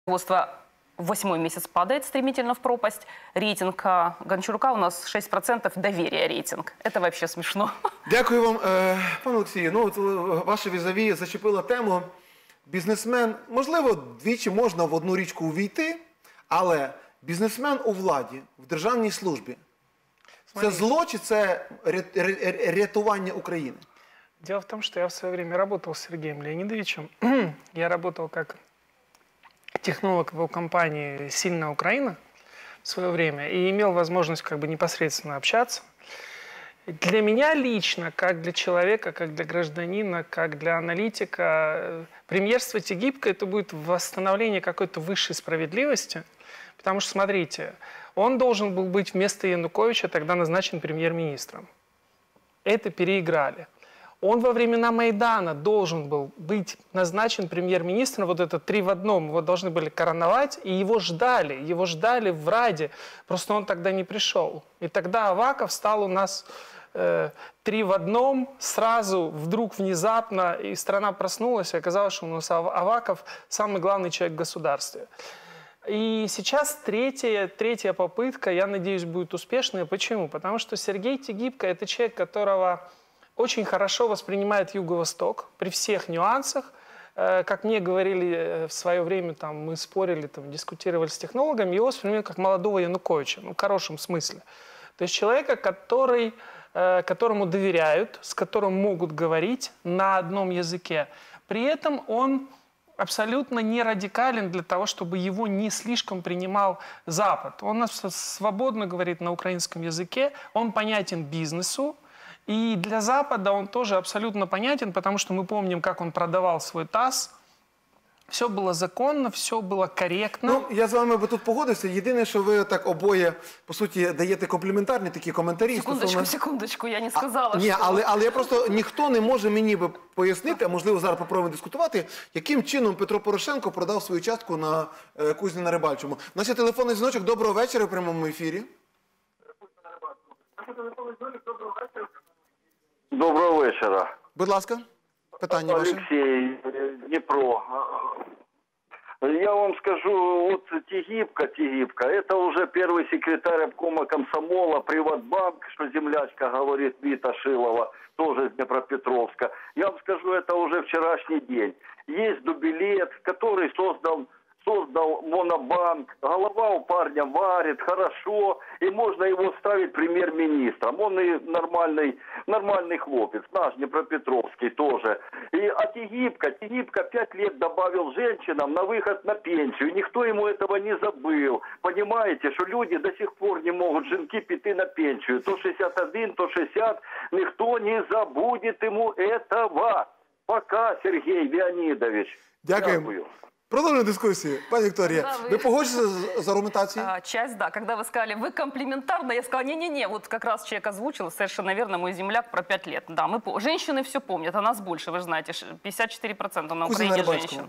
Руководство 8-й месяц падает стремительно в пропасть. Рейтинг Гончарука у нас 6% доверия рейтинг. Это вообще смешно. Дякую вам, пане Олексію. Ну, от ваше візаві зачепила тему. Бізнесмен, можливо, двічі можна в одну річку увійти, але бізнесмен у владі, в державній службі, це зло чи це рятування України? Дело в том, что я в свое время работал с Сергеем Леонидовичем. Я работал как технолог в его компании «Сильная Украина» в свое время и имел возможность как бы непосредственно общаться. Для меня лично, как для человека, как для гражданина, как для аналитика, премьерство Тегибко – это будет восстановление какой-то высшей справедливости. Потому что, смотрите, он должен был быть вместо Януковича тогда назначен премьер-министром. Это переиграли. Он во времена Майдана должен был быть назначен премьер-министром, вот это 3 в 1, его должны были короновать, и его ждали в Раде, просто он тогда не пришел. И тогда Аваков стал у нас 3 в 1, сразу, вдруг, внезапно, и страна проснулась, и оказалось, что у нас Аваков самый главный человек в государстве. И сейчас третья попытка, я надеюсь, будет успешная. Почему? Потому что Сергей Тегибко – это человек, которого очень хорошо воспринимает Юго-Восток при всех нюансах. Как мне говорили в свое время, там, мы спорили, там, дискутировали с технологами, его воспринимают как молодого Януковича, ну, в хорошем смысле. То есть человека, которому доверяют, с которым могут говорить на одном языке. При этом он абсолютно не радикален для того, чтобы его не слишком принимал Запад. Он свободно говорит на украинском языке, он понятен бизнесу, и для Запада он тоже абсолютно понятен, потому что мы помним, как он продавал свой ТАСС. Все было законно, все было корректно. Ну, я з вами би тут погодився. Єдине, що ви так обоє, по суті, даєте компліментарні такі коментарі. Секундочку, я не сказала, Ні, що... але я просто, ніхто не може мені би пояснити, а можливо зараз попробуємо дискутувати, яким чином Петро Порошенко продав свою частку на кузні на Рибальчому. У нас є телефонний дзвіночок. Доброго вечора в прямому ефірі. Доброго вечора. Будь ласка, питання ваше. Олексій, Дніпро. Я вам скажу, вот Тегибко, это уже первый секретарь обкома комсомола, Приватбанк, что землячка говорит, Вита Шилова, тоже из Днепропетровска. Я вам скажу, это уже вчерашний день. Есть Дубилет, который создал Монобанк, голова у парня варит, хорошо, и можно его ставить премьер-министром. Он и нормальный хлопец, наш Днепропетровский тоже. А Тегибко 5 лет добавил женщинам на выход на пенсию. Никто ему этого не забыл. Понимаете, что люди до сих пор не могут, женки, пойти на пенсию. То 61, то 60, никто не забудет ему этого. Пока, Сергей Леонидович. Дякую. Продолжим дискуссию. Пани Виктория, вы погодитесь с аргументацией? Часть, да. Когда вы сказали, вы комплиментарно, я сказала, не-не-не, вот как раз человек озвучил, совершенно верно, мой земляк про 5 лет. Да, женщины все помнят, а нас больше, вы же знаете, 54% на Украине женщин.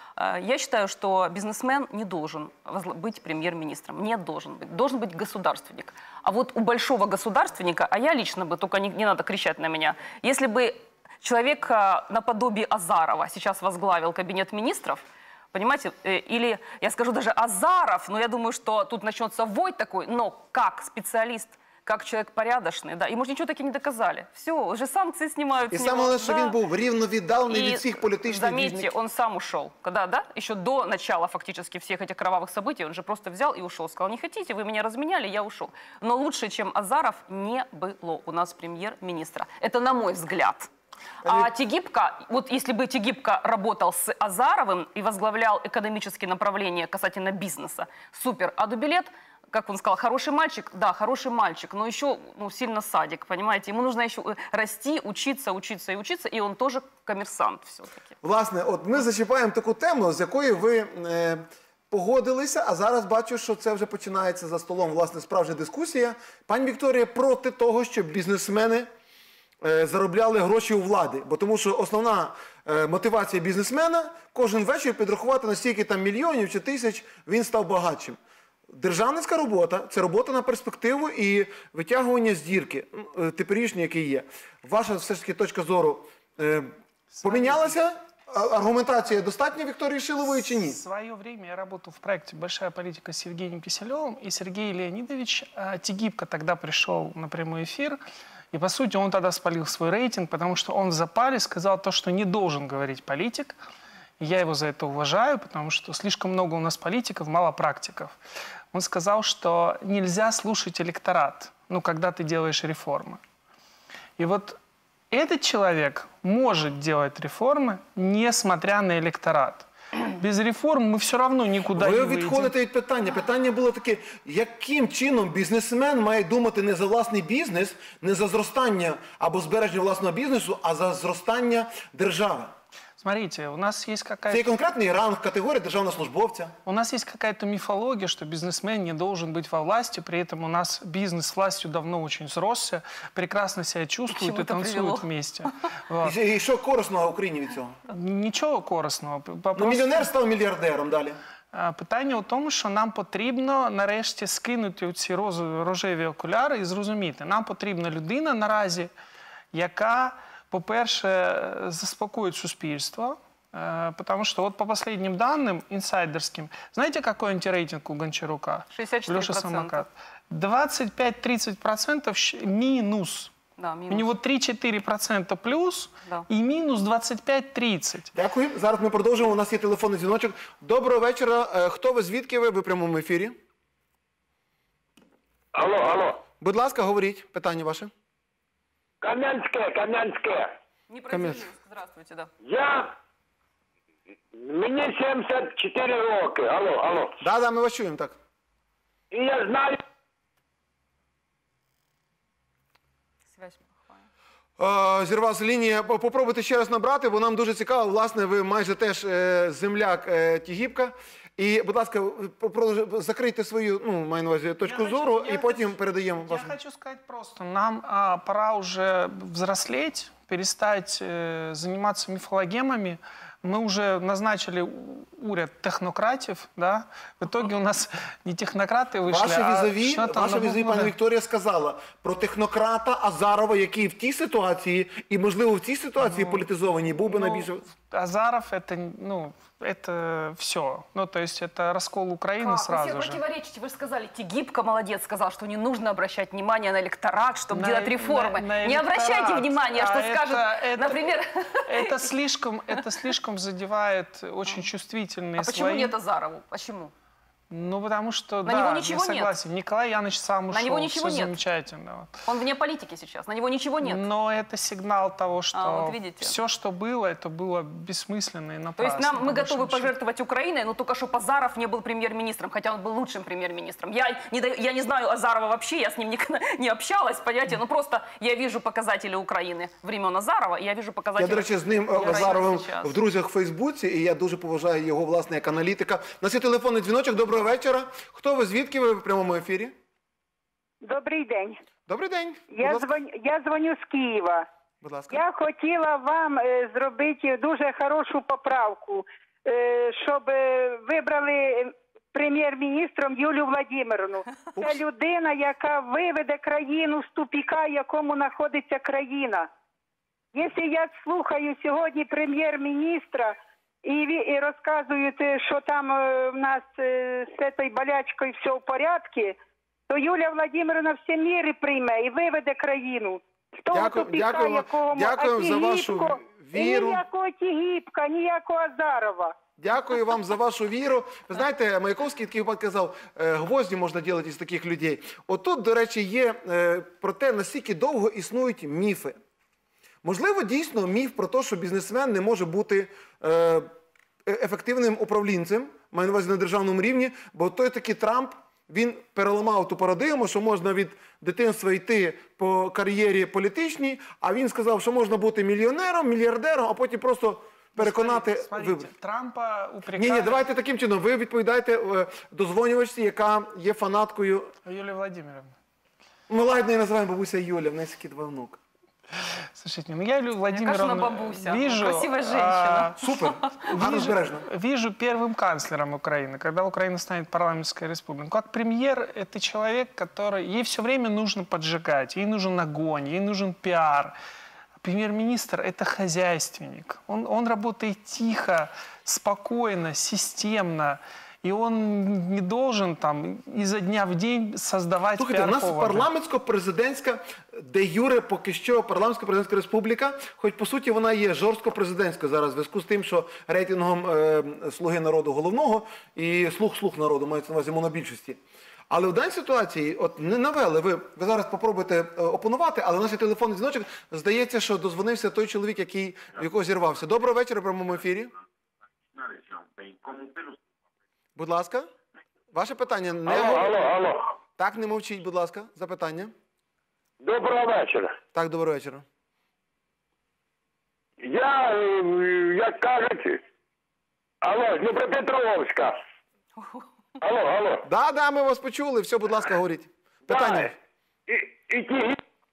Я считаю, что бизнесмен не должен быть премьер-министром, не должен быть. Должен быть государственник. А вот у большого государственника, а я лично бы, только не надо кричать на меня, если бы человек наподобие Азарова сейчас возглавил кабинет министров, понимаете, или, я скажу даже Азаров, но я думаю, что тут начнется вой такой, но как специалист, как человек порядочный, да, ему же ничего таки не доказали. Все, уже санкции снимают. И самое главное, что он был рівновіддалений від всіх політичних заметьте, движників. он сам ушел, когда, да, еще до начала фактически всех этих кровавых событий, он же просто взял и ушел, сказал, не хотите, вы меня разменяли, я ушел. Но лучше, чем Азаров, не было у нас премьер-министра. Это на мой взгляд. А Тегибко, вот если бы Тегибко работал с Азаровым и возглавлял экономические направления касательно бизнеса, супер. А Дубилет, как он сказал, хороший мальчик, да, хороший мальчик, но еще сильно садик, понимаете? Ему нужно еще расти, учиться, и он тоже коммерсант все-таки. Власне, от ми зачіпаємо таку тему, з якої ви погодилися, а зараз бачу, що це вже починається за столом, власне, справжня дискусія. Пані Вікторія проти того, щоб бізнесмени заробляли гроші у влади. Бо тому що основна мотивація бізнесмена – кожен вечір підрахувати, на стільки там мільйонів чи тисяч він став багатшим. Державницька робота – це робота на перспективу і витягування з дірки, теперішньої, які є. Ваша все ж таки точка зору помінялася аргументація достатня Вікторії Шилової чи ні? В свое время я работал в проекте «Большая политика» с Сергеем Киселевым, и Сергей Леонидович Тегибко тогда пришел на прямой эфир, и, по сути, он тогда спалил свой рейтинг, потому что он в запале сказал то, что не должен говорить политик. И я его за это уважаю, потому что слишком много у нас политиков, мало практиков. Он сказал, что нельзя слушать электорат, ну, когда ты делаешь реформы. И вот этот человек может делать реформы, несмотря на электорат. Без реформ мы все равно никуда не Ви выйдем. відходите від питання. Питання було таке, яким чином бізнесмен має думати не за власний бізнес, не за зростання або збереження власного бізнесу, а за зростання держави. Смотрите, у нас есть Це какая-то... є конкретний ранг, категорія державного службовця. У нас есть какая-то мифология, что бизнесмен не должен быть во власти, при этом у нас бизнес с властью давно очень сросся, прекрасно себя чувствует чему и это танцует привело? вместе. Вот. І що корисного Україні від цього? Нічого корисного. Ну, мільйонер став мільярдером далі. Питання у тому, що нам потрібно нарешті скинути ці рожеві окуляри і зрозуміти. Нам потрібна людина наразі, яка, по-перше, заспокоїть суспільство, потому что вот по последним данным инсайдерским, знаете, какой антирейтинг у Гончарука? 64%. Леша Самокат. 25-30% минус. Да, У минус. него 3-4% плюс Да. и минус 25-30. Дякую. Зараз ми продовжуємо. У нас є телефонний дзвіночок. Доброго вечора. Хто ви, звідки ви? Ви в прямому ефірі. Алло, алло. Будь ласка, говоріть. Питання ваше. Кам'янське, Кам'янське. Не Камец. противился. Здравствуйте, да. Мені 74 роки. Алло, алло. Да, ми вас чуємо, так. І я знаю, Связь плохая. Зірвалася лінія. Попробуйте ще раз набрати, бо нам дуже цікаво. Власне, ви майже теж земляк Тігіпка. І, будь ласка, закрийте свою, маю на увазі, точку зору, і потім передаємо Я вашу. хочу сказать просто, нам пора уже взрослеть, перестать заниматься мифологемами. Мы уже назначили уряд технократів, да? В итоге у нас не технократи вийшли, Ваша візові, пані Вікторія, сказала про технократа Азарова, який в тій ситуації, і, можливо, в цій ситуації політизованій, був би найбільше... Азаров это все. Ну, то есть это раскол Украины Как? Вы сразу себе же. противоречите. Вы же сказали, Тегибко молодец, сказал, что не нужно обращать внимание на электорат, чтобы делать реформы. на не обращайте электорат. внимания, что скажут, например... Это слишком задевает очень чувствительные А почему слои. нет Азарову? Почему? Ну, потому что, На да, него я ничего нет. согласен. Николай Яныч сам ушел, него ничего все нет. замечательно. Вот. Он вне политики сейчас, на него ничего нет. Но это сигнал того, что вот видите. все, что было, это было бессмысленно и То напрасно. есть мы по готовы большому счету. пожертвовать Украиной, но только чтобы Азаров не был премьер-министром, хотя он был лучшим премьер-министром. Я не знаю Азарова вообще, я с ним никогда не общалась, понимаете, но просто я вижу показатели Украины времен Азарова, и я вижу показатели... Я, до речі, з ним Украины Азаровим сейчас. в друзях в Фейсбуці, і я дуже поважаю його, власне, як аналітика. У нас є телефонний дзвіночок. Доброго вечора. Хто ви, звідки ви в прямому ефірі? Добрий день. Добрий день. Будь ласка. Я дзвоню з Києва. Будь ласка. Я хотіла вам зробити дуже хорошу поправку, щоб вибрали прем'єр-міністром Юлію Владимировну. Це людина, яка виведе країну з тупіка, в якому знаходиться країна. Якщо я слухаю сьогодні прем'єр-міністра і розказують, що там в нас з цією болячкою все в порядку, то Юлія Владимировна всі міри прийме і виведе країну. З того тупіка, якого дякую за вашу віру. І ніякого Тігіпка, ніякого Азарова. Дякую вам за вашу віру. Ви знаєте, Маяковський такий випадок казав, гвозді можна робити із таких людей. Отут, до речі, є про те, наскільки довго існують міфи. Можливо, дійсно міф про те, що бізнесмен не може бути ефективним управлінцем, маю на увазі на державному рівні, бо той такий Трамп, він переламав ту парадигму, що можна від дитинства йти по кар'єрі політичній, а він сказав, що можна бути мільйонером, мільярдером, а потім просто переконати виборців. Трампа упрекали... Ні, давайте таким чином. Ви відповідаєте дозвонювачці, яка є фанаткою... Юлия Владимировна. Ми ладно її називаємо бабуся Юля, в неї такі два внука. Слушайте, ну я Юлию Владимировну бабуся, вижу... красивая женщина. Супер, гарно збережно. Вижу первым канцлером Украины, когда Украина станет парламентской республикой. Как премьер, это человек, который... Ей все время нужно поджигать, ей нужен огонь, ей нужен пиар. премьер-министр – это хозяйственник. Он работает тихо, спокойно, системно. І він не должен там изо дня в день создавати Слухайте, у нас піар-поводи. парламентсько-президентська, де юре поки що парламентсько-президентська республіка, хоч по суті вона є жорстко-президентською зараз в зв'язку з тим, що рейтингом «Слуги народу» головного і «Слуг народу» мається на увазі монобільшості. Але в даній ситуації, от не навели, ви зараз попробуєте опонувати, але наш телефонний дзвіночок, здається, що дозвонився той чоловік, в якого зірвався. Доброго вечора в прямому ефірі. Будь ласка. Ваше питання не... Алло. Так, не мовчіть, будь ласка. Запитання. Доброго вечора. Так, доброго вечора. Я, як кажуть, алло, з Дніпропетровська. Алло. Да, ми вас почули. Все, будь ласка, говоріть. Питання. І ті...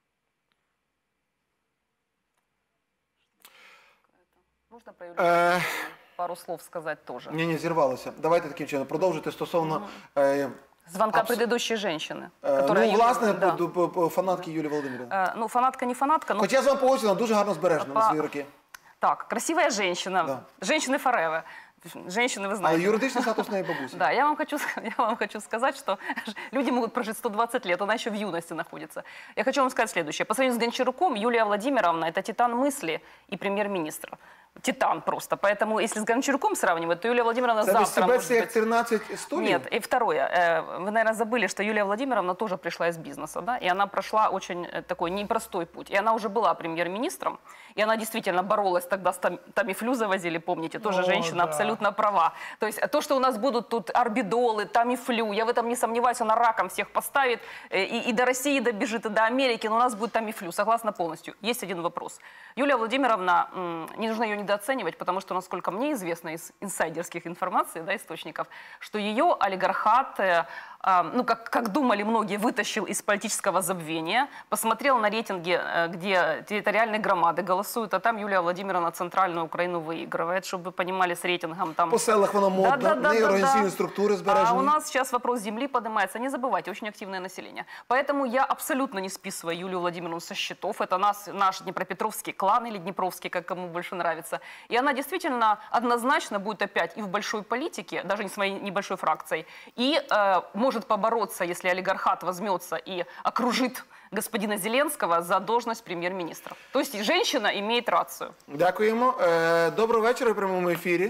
Можно про Юлию пару слов сказать тоже? Ні, зірвалося. Давайте таким чином продовжити стосовно... Звонка предыдущей женщины. власне, фанатки Юлії Володимирівни. Ну, фанатка, не фанатка. Но... Хоч я з вами погоджуюся, вона дуже гарно збережена на свої роки. Так, красивая женщина. Да. Женщины forever. Женщины, вы знаете. Але юридичний статус неї бабусі. Да, я вам хочу сказать, что люди могут прожить 120 лет, она еще в юности находится. Я хочу вам сказать следующее. По сравнению с Гончаруком, Юлия Владимировна – это титан мысли и премьер-министра. Титан просто. Поэтому, если с Гончаруком сравнивать, то Юлия Владимировна завтра может як быть... 13 стульев? Нет, и второе. Вы, наверное, забыли, что Юлия Владимировна тоже пришла из бизнеса, да, и она прошла очень такой непростой путь. И она уже была премьер-министром, и она действительно боролась тогда с Тамифлю завозили, помните, тоже женщина абсолютно права. То есть то, что у нас будут тут орбидолы, Тамифлю, я в этом не сомневаюсь, она раком всех поставит, и до России добежит, и до Америки, но у нас будет Тамифлю, согласна полностью. Есть один вопрос. Юлия Владимировна, не нужно ее недооценивать, потому что, насколько мне известно из инсайдерских информаций, да, источников, что ее олигархат, ну, как думали многие, вытащил из политического забвения, посмотрел на рейтинги, где территориальные громады голосуют, а там Юлия Владимировна центральную Украину выигрывает, чтобы вы понимали, с рейтингом там... По селах вона модна, в неї організаційні структури збережені. А у нас сейчас вопрос земли поднимается. Не забывайте, очень активное население. Поэтому я абсолютно не списываю Юлию Владимировну со счетов. Это наш Днепропетровский клан или Днепровский, как кому больше нравится. И она действительно однозначно будет опять и в большой политике, даже не своей небольшой фракцией, и может побороться, если олигархат возьмется и окружит господина Зеленского за должность премьер-министра. То есть женщина имеет рацию. Дякуємо. Доброго вечора в прямому ефірі.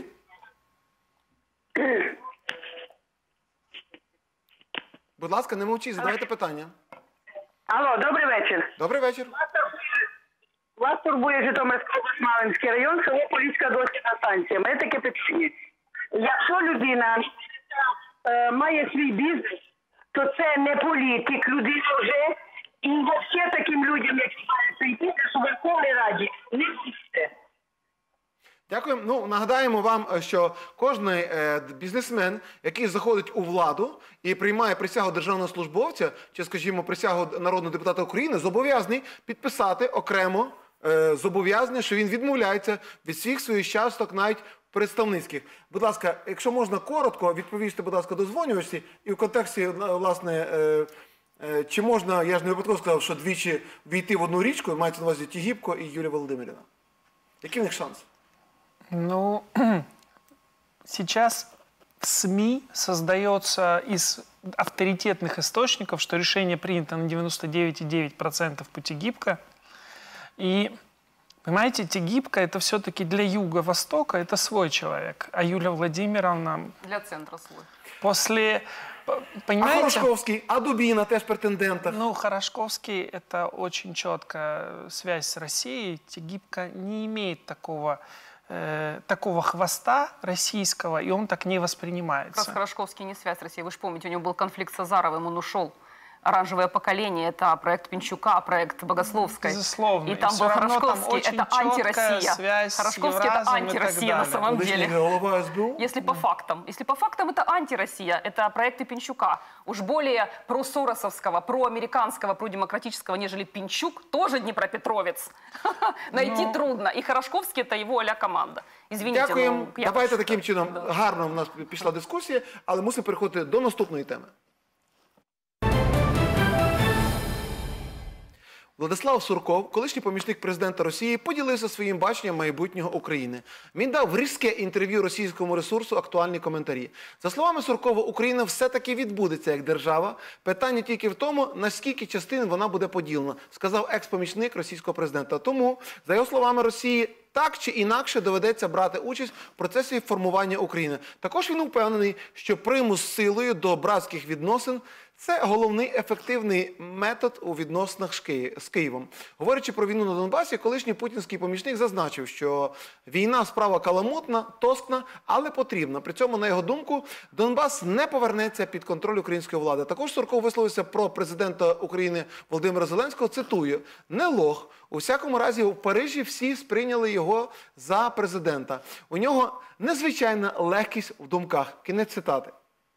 Будь ласка, не мовчіть, задавайте питання. Алло, добрий вечір. Добрий вечір. Вас турбує Житомирський область, Малинський район, село Поліська дослідна станція. Мене таке питання. Якщо людина має свій бізнес, то це не політик, людина вже, і взагалі таким людям, які мають свій бізнес, у Верховній Раді не місце. Дякую. Ну, нагадаємо вам, що кожен бізнесмен, який заходить у владу і приймає присягу державного службовця, чи, скажімо, присягу народного депутата України, зобов'язаний підписати окремо зобов'язання, що він відмовляється від всіх своїх часток, навіть представницьких. Будь ласка, якщо можна коротко, відповісти, будь ласка, дозвонювачці. І в контексті, власне, чи можна, я ж не випадково сказав, що двічі війти в одну річку, мається на увазі Тігіпко і Юлія Володимирівна. Які в них шанси? Ну, сейчас в СМИ создается из авторитетных источников, что решение принято на 99,9% по Тегибко. И, понимаете, Тегибко это все-таки для Юго-Востока, это свой человек. А Юлия Владимировна... Для центра свой. После... Понимаете? А Хорошковский, а Дубина теж претендента. Ну, Хорошковский – это очень четкая связь с Россией. Тегибко не имеет такого хвоста российского, и он так не воспринимается. Как раз Хорошковский не связь с Россией. Вы же помните, у него был конфликт с Азаровым, он ушел. «Оранжевое поколение» — это проект Пинчука, проект Богословской. Безусловно. И там был Хорошковский, там это антироссия. Связь Хорошковский — это антироссия на самом деле. Голова СБУ? Если по фактам, это антироссия, это проекты Пинчука. Уж более просоросовского, проамериканского, продемократического, нежели Пинчук, тоже Днепропетровец. Найти трудно. И Хорошковский — это его а-ля команда. Извините, Дякуємо. я Давайте прошу. таким чином, гарно в нас пішла дискусія, але мусимо переходити до наступної теми. Владислав Сурков, колишній помічник президента Росії, поділився своїм баченням майбутнього України. Він дав різке інтерв'ю російському ресурсу «Актуальні коментарі». За словами Суркова, Україна все-таки відбудеться як держава. Питання тільки в тому, наскільки частин вона буде поділена, сказав екс-помічник російського президента. Тому, за його словами, Росії так чи інакше доведеться брати участь в процесі формування України. Також він впевнений, що примус силою до братських відносин – це головний ефективний метод у відносинах з Києвом. Говорячи про війну на Донбасі, колишній путінський помічник зазначив, що війна – справа каламутна, тоскна, але потрібна. При цьому, на його думку, Донбас не повернеться під контроль української влади. Також Сурков висловився про президента України Володимира Зеленського, цитую, «Не лох. У всякому разі, у Парижі всі сприйняли його за президента. У нього незвичайна легкість в думках». Кінець цитати.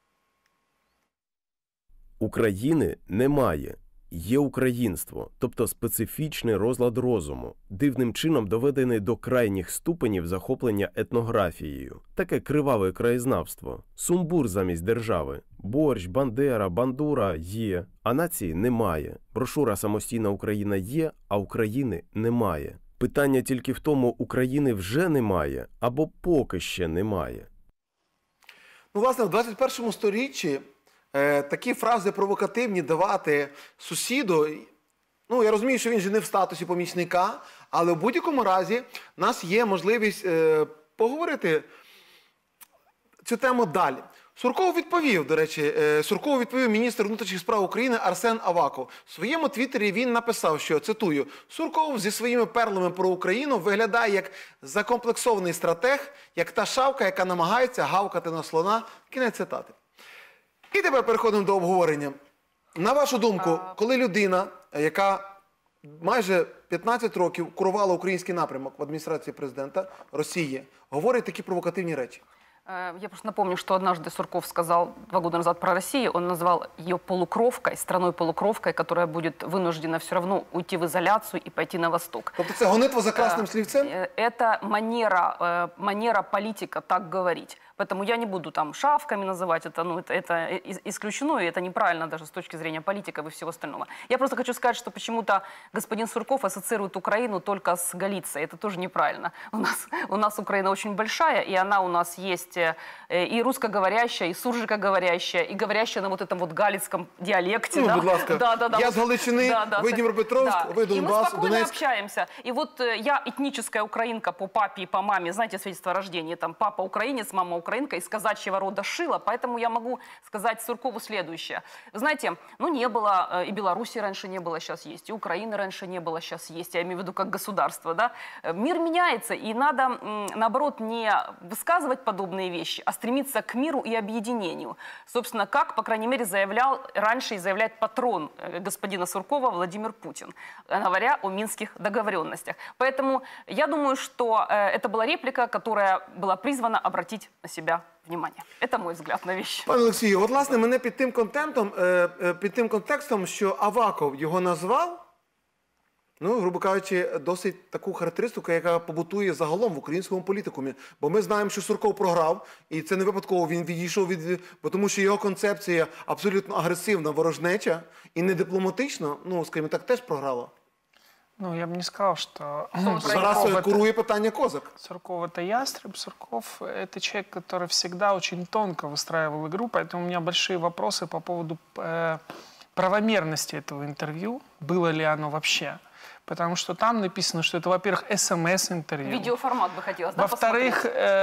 України немає. Є українство, тобто специфічний розлад розуму, дивним чином доведений до крайніх ступенів захоплення етнографією. Таке криваве краєзнавство. Сумбур замість держави. Борщ, Бандера, Бандура є, а нації немає. Брошура «Самостійна Україна» є, а України немає. Питання тільки в тому, України вже немає, або поки ще немає. Ну, власне, в 21 сторіччі такі фрази провокативні давати сусіду, ну, я розумію, що він же не в статусі помічника, але в будь-якому разі в нас є можливість поговорити цю тему далі. Суркову відповів, до речі, міністр внутрішніх справ України Арсен Аваков. В своєму твіттері він написав, що, цитую, «Сурков зі своїми перлами про Україну виглядає як закомплексований стратег, як та шавка, яка намагається гавкати на слона». Кінець цитати. І тепер переходимо до обговорення. На вашу думку, коли людина, яка майже 15 років курувала український напрямок в адміністрації президента Росії, говорить такі провокативні речі? Я просто напомню, что однажды Сурков сказал 2 года назад про Россию. Он назвал ее полукровкой, страной-полукровкой, которая будет вынуждена все равно уйти в изоляцию и пойти на восток. Тобто це гонитва за красним слівцем? Это манера политика так говорить. Поэтому я не буду там шавками называть, это исключено, и это неправильно даже с точки зрения политиков и всего остального. Я просто хочу сказать, что почему-то господин Сурков ассоциирует Украину только с Галицией. Это тоже неправильно. У нас Украина очень большая, и она у нас есть и русскоговорящая, и суржикоговорящая, и говорящая на вот этом вот галицком диалекте. Ну, да? будь ласка. Да. Я с Галичины, вы Днепропетровск, вы Донбасс, И мы спокойно Донецк. общаемся. И вот я этническая украинка по папе и по маме, знаете, свидетельство о рождении, там папа украинец, мама украинка, из казачьего рода Шила, поэтому я могу сказать Суркову следующее. Вы знаете, ну не было, и Беларуси раньше не было, сейчас есть, и Украины раньше не было, сейчас есть, я имею в виду как государство, да. Мир меняется, и надо, наоборот, не высказывать подобные вещи, а стремиться к миру и объединению. Собственно, как, по крайней мере, заявлял раньше и заявляет патрон господина Суркова Владимир Путин, говоря о минских договоренностях. Поэтому я думаю, что это была реплика, которая была призвана обратить на себя внимание. Это мой взгляд на вещи. Пане Олексію, от, власне, мене під тим контекстом, що Аваков його назвав, ну, грубо кажучи, досить таку характеристику, яка побутує загалом в українському політикумі. Бо ми знаємо, що Сурков програв, і це не випадково, він відійшов бо тому що його концепція абсолютно агресивна, ворожнеча і не дипломатична, ну, скажімо так, теж програла. Ну, я бы не сказал, что... Зараз курує питання Козак. Сурков – это ястреб. Сурков – это человек, который всегда очень тонко выстраивал игру, поэтому у меня большие вопросы по поводу правомерности этого интервью. Было ли оно вообще? Потому что там написано, что это, во-первых, СМС-интервью. Видеоформат бы хотелось, да, Во-вторых,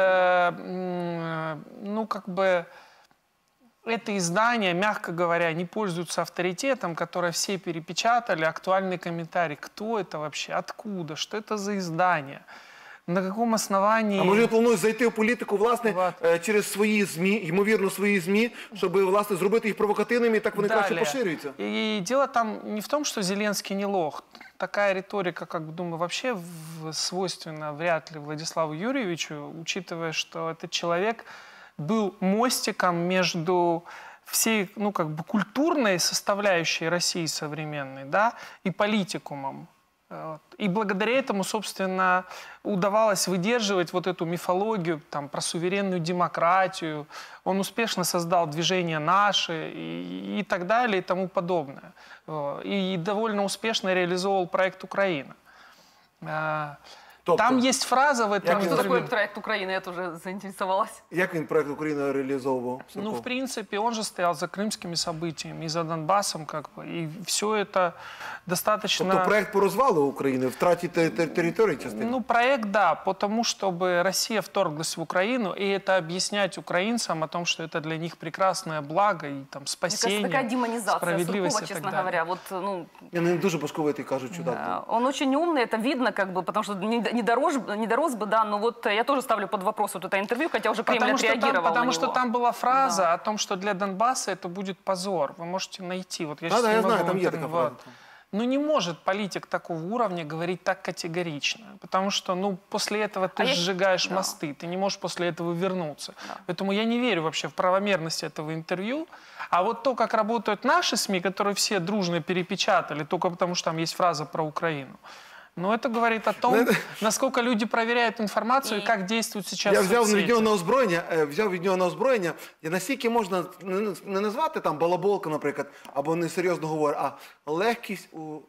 ну, как бы... Это издание, мягко говоря, не пользуется авторитетом, которое все перепечатали, актуальный комментарий. Кто это вообще? Откуда? Что это за издание? На каком основании... А може планують зайти в політику, власне, через свої ЗМІ, ймовірно, свої ЗМІ, щоб, власне, зробити їх провокативними, і так вони краще поширюються? И дело там не в том, что Зеленский не лох. Такая риторика, как бы, думаю, вообще свойственна вряд ли Владиславу Юрьевичу, учитывая, что этот человек был мостиком между всей, ну, как бы, культурной составляющей России современной, да, и политикумом. И благодаря этому, собственно, удавалось выдерживать вот эту мифологию там, про суверенную демократию. Он успешно создал движение «Наши» и так далее, и тому подобное. И довольно успешно реализовал проект «Украина». Там есть фраза в этом Что такое проект Украины? Я тоже заинтересовалась. Як він проект України реалізовував? Ну, в принципе, он же стоял за крымскими событиями и за Донбассом, как бы, и все это достаточно... Тобто проект по розвалу України, втраті території частини? Ну, проект, да, потому чтобы Россия вторглась в Украину, и это объяснять украинцам о том, что это для них прекрасное благо и там спасение, мне кажется, такая демонизация справедливость Суркова, и так честно далее. говоря. Вот, ну, Я не дуже башковитий, кажуть, чудак. он очень умный, это видно, как бы, потому что не дорос бы, да, но вот я тоже ставлю под вопрос вот это интервью, хотя уже Кремль отреагировал на Потому него. что там была фраза о том, что для Донбасса это будет позор. Вы можете найти. Вот я сейчас Да, не я могу знаю, там в есть интернете. такая фраза. Ну, не может политик такого уровня говорить так категорично, потому что, ну, после этого ты сжигаешь мосты, ты не можешь после этого вернуться. Поэтому я не верю вообще в правомерность этого интервью. А вот то, как работают наши СМИ, которые все дружно перепечатали, только потому что там есть фраза про Украину, но это говорит о том, насколько люди проверяют информацию и как действуют сейчас Я в взяв соцсети. від нього на озброєння, і наскільки можна не назвати там балаболка, наприклад, або несерйозно говорити, а легкість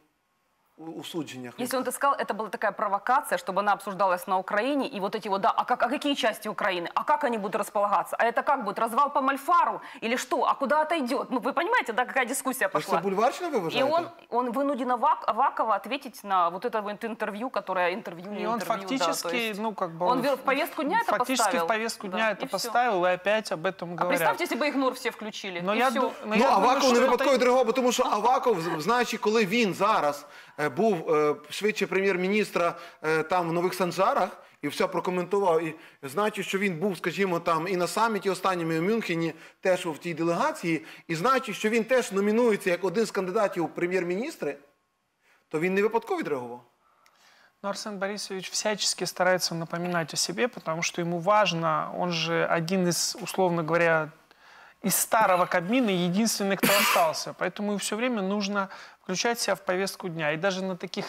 у судженнях. Если он это сказал, это была такая провокация, чтобы она обсуждалась на Украине, и вот эти вот, да, а какие части Украины, а как они будут располагаться, а это как будет, развал по Мальфару или что, а куда отойдет? Ну, вы понимаете, да, какая дискуссия пошла? Це бульварщина, ви И вважаєте? он вынуден Авакова ответить на вот это вот интервью, которое интервью, не И он интервью, фактически, да, то есть ну, как бы... он в повестку дня это фактически поставил. в повестку дня Да, это и всё. поставил, и опять об этом А говорят. представьте, если бы Игнор все включили, Но и я, всё. но Ну, я думаю, Аваков что не это- випадково дорого, бо тому що Аваков, знаючи, коли він зараз був швидше прем'єр-міністра там в Нових Санжарах, і все прокоментував, і знаючи, що він був, скажімо, там і на саміті останньому і в Мюнхені, теж в тій делегації, і знаючи, що він теж номінується як один з кандидатів у прем'єр-міністри, то він не випадково відреагував. Но Арсен Борисович всячески старается напоминать о себе, потому что ему важно, он же один из, условно говоря, из старого Кабмина единственный, кто остался. Поэтому ему все время нужно включать себя в повестку дня. И даже на таких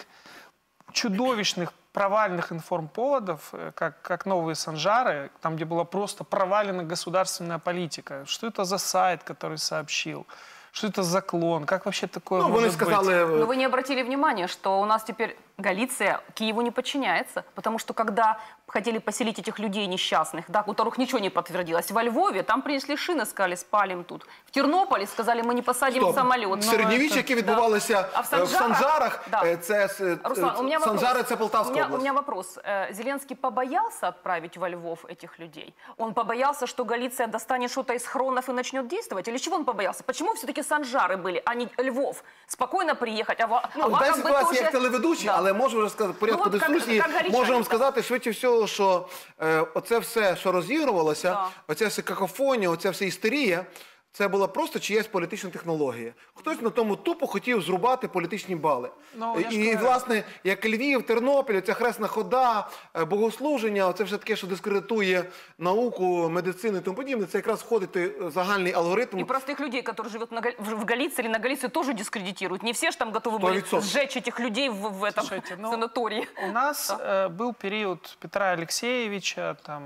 чудовищных, провальных информповодов, как «Новые Санжары», там, где была просто провалена государственная политика. Что это за сайт, который сообщил? Что это за клон? Как вообще такое Ну, вони может быть? сказали... Но вы не обратили внимания, что у нас теперь Галиция Киеву не подчиняется, потому что когда хотели поселить этих людей несчастных, да, у которых ничего не подтвердилось, во Львове там принесли шины, сказали, спалим тут. В Тернополе сказали, мы не посадим Стоп. самолет. Середньовіччя, які відбувалися А в в Санжарах, да. це Руслан, у меня Санжари вопрос. – це Полтавська у область. меня вопрос. Зеленский побоялся отправить во Львов этих людей? Он побоялся, что Галиция достанет что-то из хронов и начнет действовать? Или чего он побоялся? Почему все-таки Санжары были, а не Львов? Спокойно приехать, Ну, в даній ситуації як телеведучий, Да. але можу вже сказати, в порядку Ну, от дискусії, як галичани, можу вам так. сказати швидше всього, що оце все, що розігрувалося, Да. оця вся какофонія, оця вся істерія, це була просто чиясь політична технологія. Хтось на тому тупо хотів зрубати політичні бали. Ну, я ж І, говорю. власне, як Львів, Тернопіль, ця хресна хода, богослуження, це все таке, що дискредитує науку, медицину і тому подібне, це якраз входить в той загальний алгоритм. И простых людей, которые живут в Галиции или на Галиции, тоже дискредитируют. Не все же там готовы были 100%. сжечь этих людей в этом Слушайте, ну, санатории. У нас был период Петра Алексеевича, там,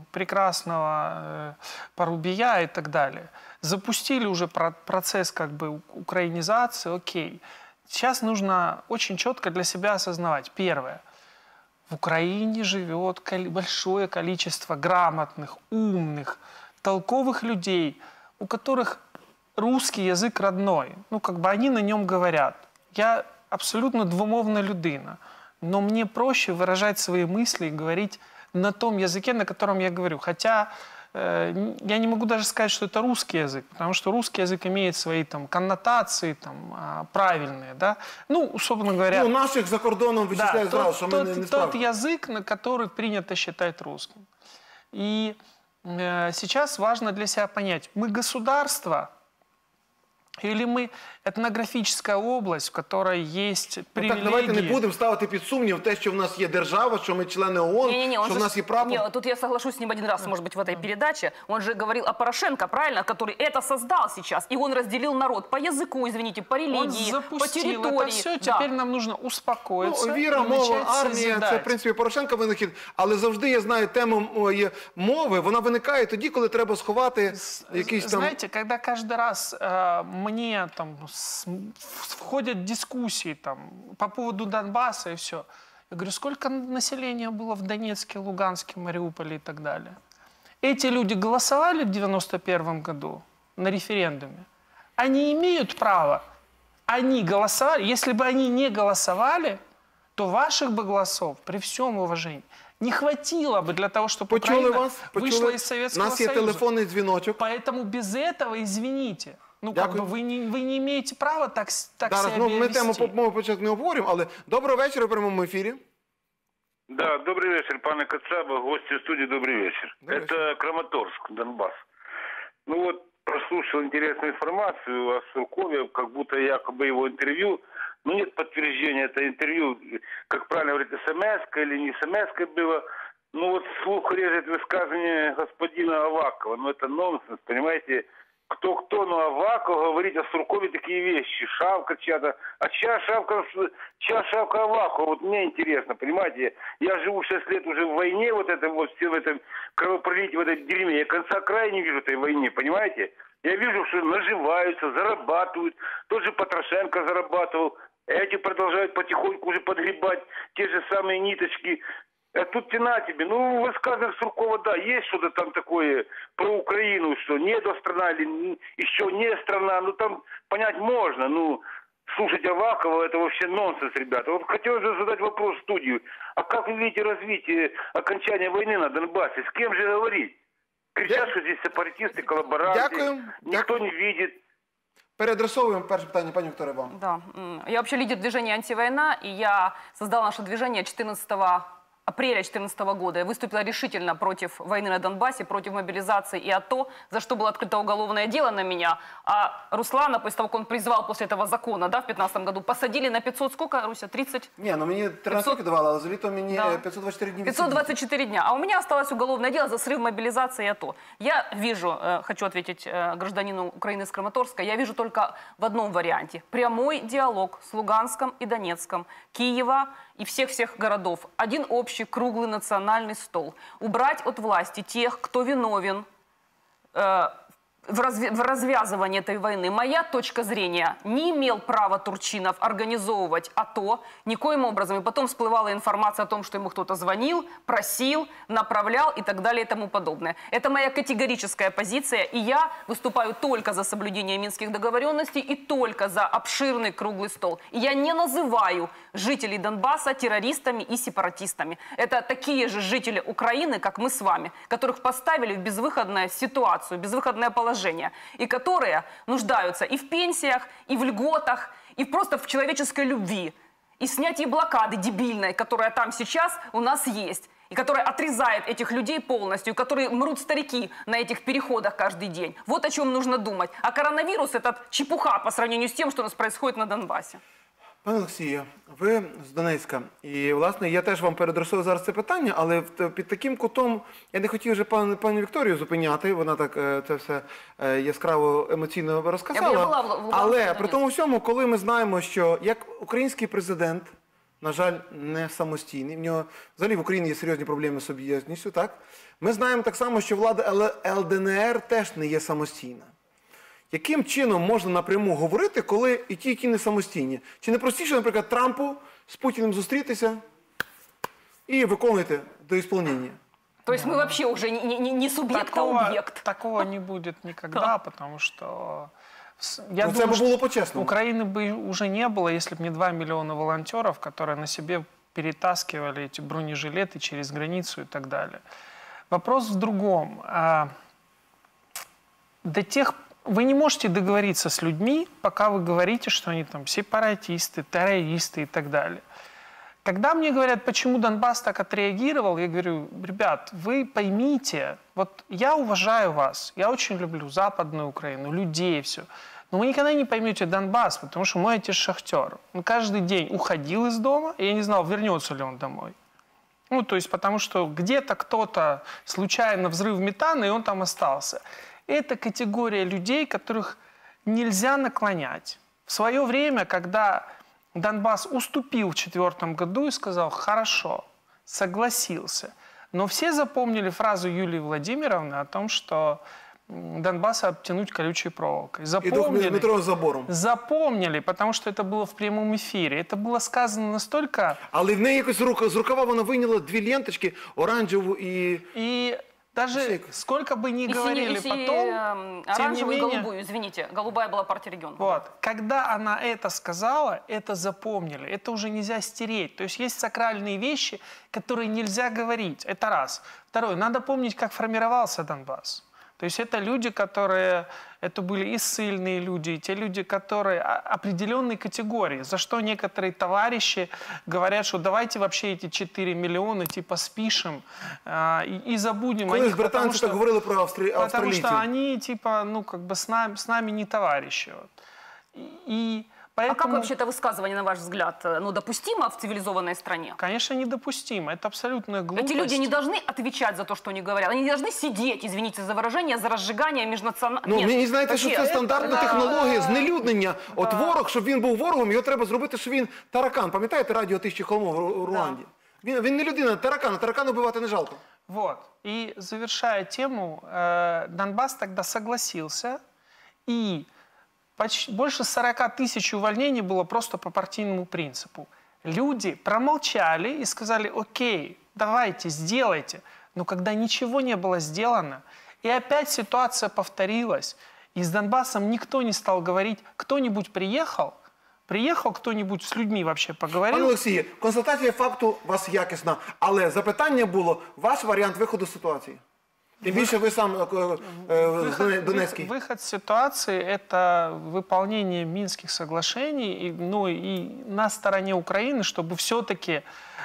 прекрасного Порубия и так далее. Запустили уже процесс как бы украинизации, окей. Сейчас нужно очень четко для себя осознавать. Первое. В Украине живет большое количество грамотных, умных, толковых людей, у которых русский язык родной. Ну, как бы они на нем говорят. Я абсолютно двумовна людина, но мне проще выражать свои мысли и говорить на том языке, на котором я говорю. Хотя я не могу даже сказать, что это русский язык, потому что русский язык имеет свои там коннотации там, правильные, да. Ну, условно говоря... Ну, наших за кордоном вичисляють Да, зразу, що ми не тот справді. язык, на который принято считать русским. И сейчас важно для себя понять, мы государство Или мы этнографическая область, в которой есть привилегии. Так, давайте не будемо ставити під сумнів те, що в нас є держава, що ми члени ООН, що в нас є прапор. Не, тут я соглашусь с ним один раз, может быть, в этой передаче. Он же говорил о Порошенко, правильно, который это создал сейчас. И он разделил народ по языку, извините, по религии, по территории. Это все, теперь нам нужно успокоиться. Ну, віра, мова, армія, це, в принципі, Порошенка винахід. Але завжди, я знаю, тема мови, вона виникає тоді, коли треба сховати якісь там... Знаете, когда каждый раз мне там входят дискуссии там, по поводу Донбасса и все, я говорю, сколько населения было в Донецке, Луганске, Мариуполе и так далее. Эти люди голосовали в 91 году на референдуме. Они имеют право. Они голосовали. Если бы они не голосовали, то ваших бы голосов, при всем уважении, не хватило бы для того, чтобы Украина вышла из Советского Союза. У нас є телефонний дзвіночок. Поэтому без этого, извините, ну, как бы вы не имеете права так себя вести. Ми тему мови початку не обговорюємо, але доброго вечора в прямому ефірі. Да, добрый вечер, пане Кацаба, гости студии, добрый вечер. Это Краматорск, Донбасс. Ну вот, прослушал интересную информацию о Суркове, как будто якобы его интервью. Но нет подтверждения, это интервью, как правильно говорить, смс-ка или не смс-ка было. Ну вот слух режет высказывание господина Авакова. Ну это нонсенс, понимаете? Кто-кто, но Аваков говорит о Суркове такие вещи. Шавка чья-то. А чья шавка Авакова? Вот мне интересно, понимаете? Я живу 6 лет уже в войне, вот это вот все в этом кровопролитии, в этой дерьме. Я конца края не вижу этой войне, понимаете? Я вижу, что наживаются, зарабатывают. Тот же Патрушенко зарабатывал. Эти продолжают потихоньку уже подгребать те же самые ниточки. А тут на тебе. Ну, в высказываниях Суркова, да, есть что-то там такое про Украину, что недострана или еще не страна. Ну, там понять можно. Ну, слушать Авакова, это вообще нонсенс, ребята. Вот хотелось бы задать вопрос в студию. А как вы видите развитие окончания войны на Донбассе? С кем же говорить? Кричат, что здесь сепаратисты, коллаборанты. Никто не видит. Переадресовуємо перше питання, пані Вікторія, вам. Да. Я вообще лидер движения «Антивойна», и я создала наше движение 14 апреля 2014 года. Я выступила решительно против войны на Донбассе, против мобилизации и АТО, за что было открыто уголовное дело на меня. А Руслана, после того, как он призвал после этого закона, да, в 2015 году, посадили на 500, сколько, Руся, 30? Не, ну мне 13 роки давали, а за літо мені 524 дня. 524 дня. А у меня осталось уголовное дело за срыв мобилизации и АТО. Я вижу, хочу ответить гражданину Украины из Краматорска, я вижу только в одном варианте. Прямой диалог с Луганском и Донецком, Киева и всех-всех городов. Один общий круглый национальный стол. Убрать от власти тех, кто виновен в развязывании этой войны. Моя точка зрения, не имел права Турчинов организовывать АТО никоим образом. И потом всплывала информация о том, что ему кто-то звонил, просил, направлял и так далее и тому подобное. Это моя категорическая позиция. И я выступаю только за соблюдение минских договоренностей и только за обширный круглый стол. И я не называю жителей Донбасса террористами и сепаратистами. Это такие же жители Украины, как мы с вами, которых поставили в безвыходную ситуацию, безвыходное положение. И которые нуждаются и в пенсиях, и в льготах, и просто в человеческой любви. И снятие блокады дебильной, которая там сейчас у нас есть. И которая отрезает этих людей полностью, и которые мрут старики на этих переходах каждый день. Вот о чем нужно думать. А коронавирус – это чепуха по сравнению с тем, что у нас происходит на Донбассе. Пане Олексію, ви з Донецька, і, власне, я теж вам переадресую зараз це питання, але під таким кутом я не хотів вже пані Вікторію зупиняти, вона так це все яскраво, емоційно розказала. Але при тому всьому, коли ми знаємо, що як український президент, на жаль, не самостійний, в нього взагалі в Україні є серйозні проблеми з об'єднаністю, так? Ми знаємо так само, що влада ЛДНР теж не є самостійна. Яким чином можна напряму говорити, коли і ті, які не самостійні? Чи не простіше, наприклад, Трампу з Путіним зустрітися і виконувати до ісполнення? То есть мы вообще уже не субъект, а объект. Такого не будет никогда, потому что... Я думаю, бы было по-честному. Украины бы уже не было, если бы не 2 миллиона волонтеров, которые на себе перетаскивали эти бронежилеты через границу и так далее. Вопрос в другом. Вы не можете договориться с людьми, пока вы говорите, что они там сепаратисты, террористы и так далее. Когда мне говорят, почему Донбасс так отреагировал, я говорю, ребят, вы поймите, вот я уважаю вас, я очень люблю Западную Украину, людей, все. Но вы никогда не поймете Донбасс, потому что мой отец шахтер. Он каждый день уходил из дома, и я не знал, вернется ли он домой. Ну, то есть потому что где-то кто-то случайно взрыв метана, и он там остался. Это категория людей, которых нельзя наклонять. В свое время, когда Донбасс уступил в 2004 году и сказал «хорошо», согласился. Но все запомнили фразу Юлии Владимировны о том, что Донбасс обтянуть колючей проволокой. Запомнили, и двухметровым забором. Запомнили, потому что это было в прямом эфире. Это было сказано настолько... Але в неї якось з рукава вона вийняла дві ленточки, оранжеву і... И даже сколько бы ни говорили потом, оранжевую и голубую, извините, голубая была партия регионов. Вот, когда она это сказала, это запомнили, это уже нельзя стереть. То есть есть сакральные вещи, которые нельзя говорить. Это раз. Второе, надо помнить, как формировался Донбасс. То есть это люди, которые, это были и ссыльные люди, и те люди, которые определенной категории, за что некоторые товарищи говорят, что давайте вообще эти 4 миллиона типа спишем и забудем о них, британцы так говорили про австралийцев. Потому что они типа, ну как бы с нами не товарищи. И поэтому... А как вообще это высказывание, на ваш взгляд, ну, допустимо в цивилизованной стране? Конечно, недопустимо. Это абсолютная глупость. Эти люди не должны отвечать за то, что они говорят. Они не должны сидеть, извините за выражение, за разжигание межнациональных... Ну, мені знаєте, що це стандартна технологія знелюднення. От ворог, щоб він був ворогом, його треба зробити, що він таракан. Пам'ятаєте радіо «Тисячі холмов» в Руанді? Він не людина, таракан. Таракана убивати не жалко. Вот. И завершая тему, Донбасс тогда согласился, и больше 40 тысяч увольнений было просто по партийному принципу. Люди промолчали и сказали: окей, давайте, сделайте. Но когда ничего не было сделано, и опять ситуация повторилась, и с Донбассом никто не стал говорить, кто-нибудь приехал кто-нибудь з людьми вообще поговорив? Пане Олексію, констатація факту у вас якісна, але запитання було, ваш варіант виходу з ситуації. Тем більше вы сам Донецкий. Выход с ситуации – это выполнение Минских соглашений, ну и на стороне Украины, чтобы все-таки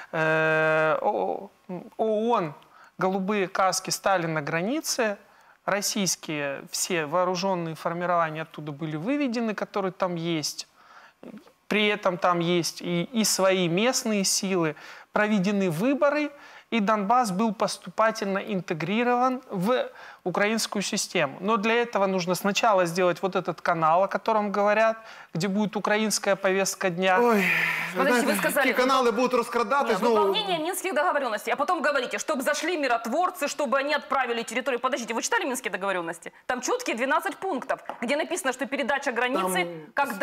ООН, голубые каски стали на границе, российские все вооруженные формирования оттуда были выведены, которые там есть. При этом там есть и свои местные силы, проведены выборы, и Донбасс был поступательно интегрирован в украинскую систему. Но для этого нужно сначала сделать вот этот канал, о котором говорят, где будет украинская повестка дня. Ой, подождите, вы сказали, какие каналы будут раскрадаться? Выполнение Минских договоренностей, а потом говорите, чтобы зашли миротворцы, чтобы они отправили территорию. Подождите, вы читали Минские договоренности? Там четкие 12 пунктов, где написано, что передача границы,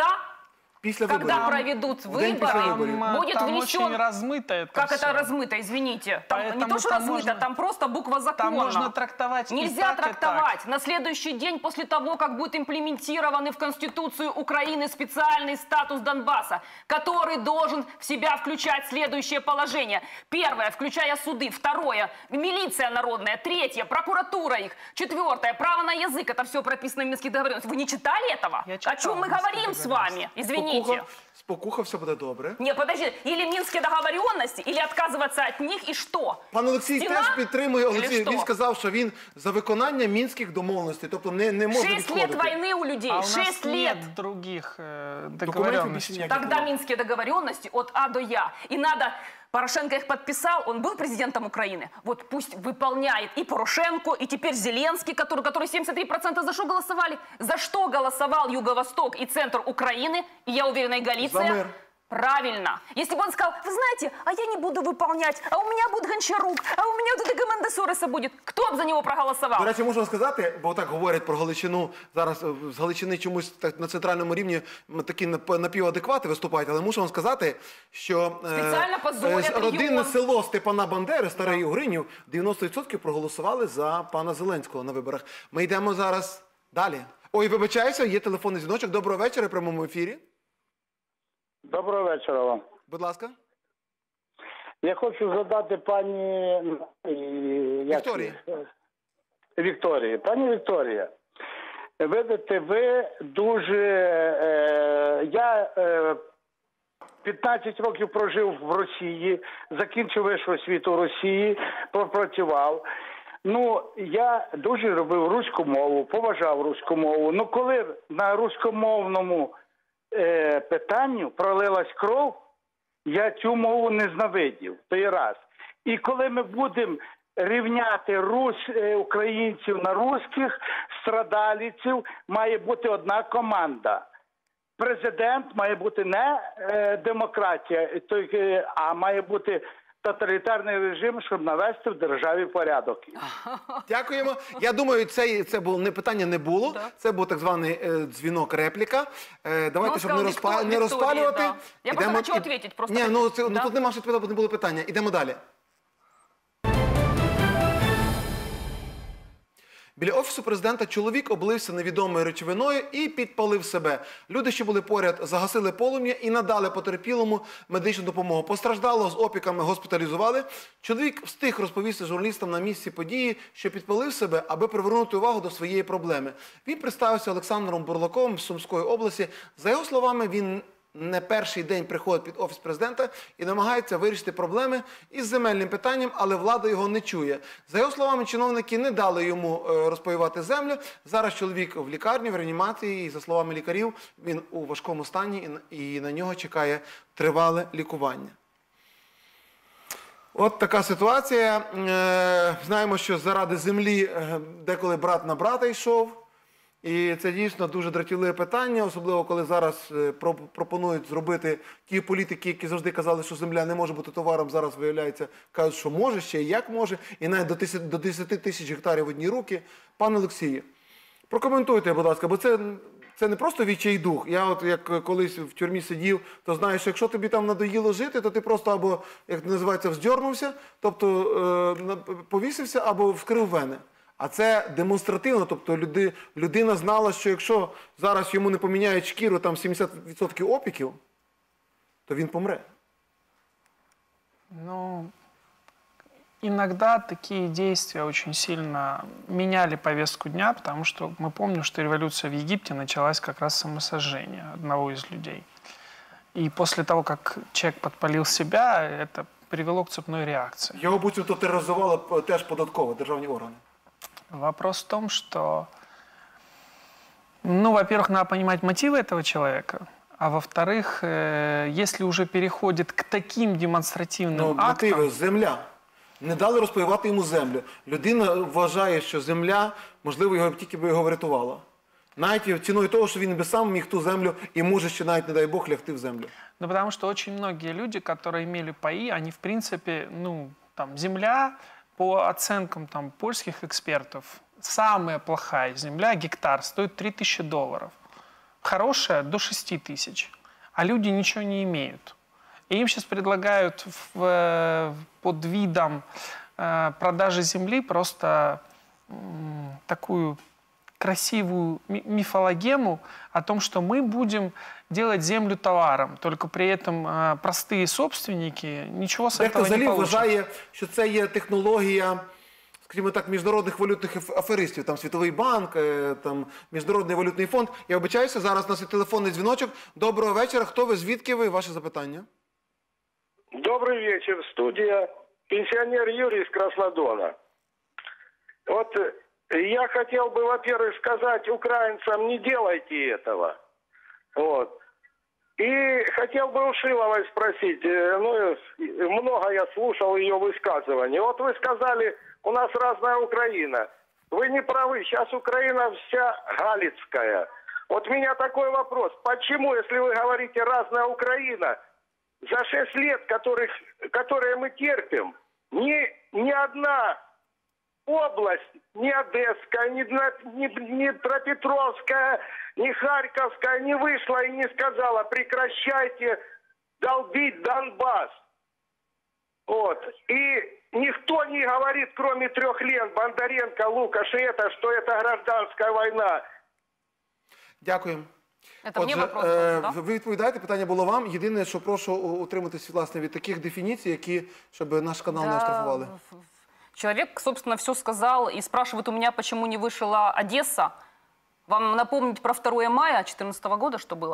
когда проведут выборы, будет там внесен... очень размыто это Как все. это размыто, извините? Там не то, что размыто, там просто буква закона. Там можно трактовать Нельзя и так, трактовать. И так. На следующий день после того, как будет имплементированный в Конституцию Украины специальный статус Донбасса, который должен в себя включать следующее положение. Первое, включая суды. Второе, милиция народная. Третье, прокуратура их. Четвертое, право на язык. Это все прописано в Минских договоренностях. Вы не читали этого? О чем мы говорим с вами? Извините. Спокуха, все буде добре. Не, подожди, или Минские договоренности, или отказываться от них, и что? Пан Олексій теж підтримує, він сказав, що він за виконання Мінських домовленостей, тобто не може відходити. 6 лет войны у людей, 6 лет. Нет других договоренностей. Тогда Минские договоренности от А до Я. И надо... Порошенко их подписал, он был президентом Украины. Вот пусть выполняет и Порошенко, и теперь Зеленский, который 73% за что голосовали? За что голосовал Юго-Восток и центр Украины, и я уверена, и Галиция? За мир. Правильно. Если бы он сказал: вы знаете, а я не буду выполнять, а у меня будет Гончарук, а у меня вот это Гамандесориса будет. Кто бы за него проголосовал? До речі, можу вам сказати, бо так говорять про Галичину, зараз з Галичини чомусь так на центральному рівні такі напівадеквати виступають, але мушу вам сказати, що родинне село Степана Бандери, Старий Угринів, 90% проголосували за пана Зеленського на виборах. Ми йдемо зараз далі. Ой, вибачаюся, є телефонний дзвіночок. Доброго вечора, в прямому ефірі. Доброго вечора вам. Будь ласка. Я хочу задати пані Вікторії. Пані Вікторія, видите, ви дуже... Я 15 років прожив в Росії, закінчив вищу освіту в Росії, пропрацював. Ну, я дуже любив руську мову, поважав руську мову. Ну, коли на руськомовному питанню пролилась кров, я цю мову не знавидів. Той раз. І коли ми будемо рівняти українців на русських, страдалиців, має бути одна команда. Президент має бути не демократія, а має бути тоталітарний режим, щоб навести в державі порядок. Дякуємо. Я думаю, це було не питання не було. Да. Це був так званий дзвінок, репліка. Давайте, щоб не розпалювати. Да. Я просто хочу відповідати. Просто... Ні, ну тут нема що відповідати, бо не було питання. Ідемо далі. Біля Офісу Президента чоловік облився невідомою речовиною і підпалив себе. Люди, що були поряд, загасили полум'я і надали потерпілому медичну допомогу. Постраждалого з опіками госпіталізували. Чоловік встиг розповісти журналістам на місці події, що підпалив себе, аби привернути увагу до своєї проблеми. Він представився Олександром Бурлаковим з Сумської області. За його словами, він не перший день приходить під Офіс Президента і намагається вирішити проблеми із земельним питанням, але влада його не чує. За його словами, чиновники не дали йому розпаювати землю. Зараз чоловік в лікарні, в реанімації, і за словами лікарів, він у важкому стані і на нього чекає тривале лікування. От така ситуація. Знаємо, що заради землі деколи брат на брата йшов. І це дійсно дуже дратівливе питання, особливо коли зараз пропонують зробити ті політики, які завжди казали, що земля не може бути товаром, зараз виявляється, кажуть, що може, ще і як може, і навіть до 10 тисяч гектарів в одні руки. Пане Олексію, прокоментуйте, будь ласка, бо це не просто відчайдух. Я от як колись в тюрмі сидів, то знаю, що якщо тобі там надоїло жити, то ти просто або, як називається, вздьорнувся, тобто повісився, або вскрив вени. А це демонстративно, тобто людина знала, що якщо зараз йому не поміняють шкіру, там 70% опіків, то він помре. Ну, иногда такие действия очень сильно меняли повестку дня, потому что мы помним, что революция в Египте началась как раз с самосожжения одного из людей. И после того, как человек подпалил себя, это привело к цепной реакции. Його буцімто тероризували теж податково, державні органи. Вопрос в том, что, ну, во-первых, надо понимать мотивы этого человека, а во-вторых, если уже переходит к таким демонстративным актам... Мотиви, земля. Не дали розпаювати йому землю. Людина вважає, що земля, можливо, тільки би його врятувала. Навіть ціною того, що він би сам міг ту землю і може ще навіть, не дай Бог, лягти в землю. Ну, потому что очень многие люди, которые имели паи, они, в принципе, ну, там, земля... По оценкам там, польских экспертов, самая плохая земля, гектар, стоит $3000. Хорошая – до 6000. А люди ничего не имеют. И им сейчас предлагают под видом продажи земли просто такую красивую мифологему о том, что мы будем делать землю товаром, только при этом простые собственники ничего с этого не получат. Вважає, що це є технологія, скажімо так, міжнародних валютних аферистів, там Світовий банк, там Міжнародний валютний фонд. Я обичаюся, зараз у нас є телефонний дзвіночок. Доброго вечора. Хто ви, звідки ви? Ваше запитання. Добрый вечер, студия. Пенсионер Юрий из Краснодона. Вот я хотел бы, во-первых, сказать украинцам, не делайте этого. Вот. И хотел бы у Шиловой спросить, ну, много я слушал ее высказываний. Вот вы сказали, у нас разная Украина. Вы не правы, сейчас Украина вся галицкая. Вот у меня такой вопрос, почему, если вы говорите разная Украина, за 6 лет, которые мы терпим, ни одна область, ни Одесская, ни Днепропетровская, ни Харьковская не вышла и не сказала: прекращайте долбить Донбасс. Вот. И никто не говорит, кроме 3 лет, Бондаренко, Лукаш и это, что это гражданская война. Дякую. Отже, ви відповідаєте, питання було вам. Єдине, що прошу утриматись, власне, від таких дефініцій, які, щоб наш канал не оштрафували. Человек, собственно, все сказал и спрашивает у меня, почему не вышла Одесса. Вам напомнить про 2 мая 2014 года, что было?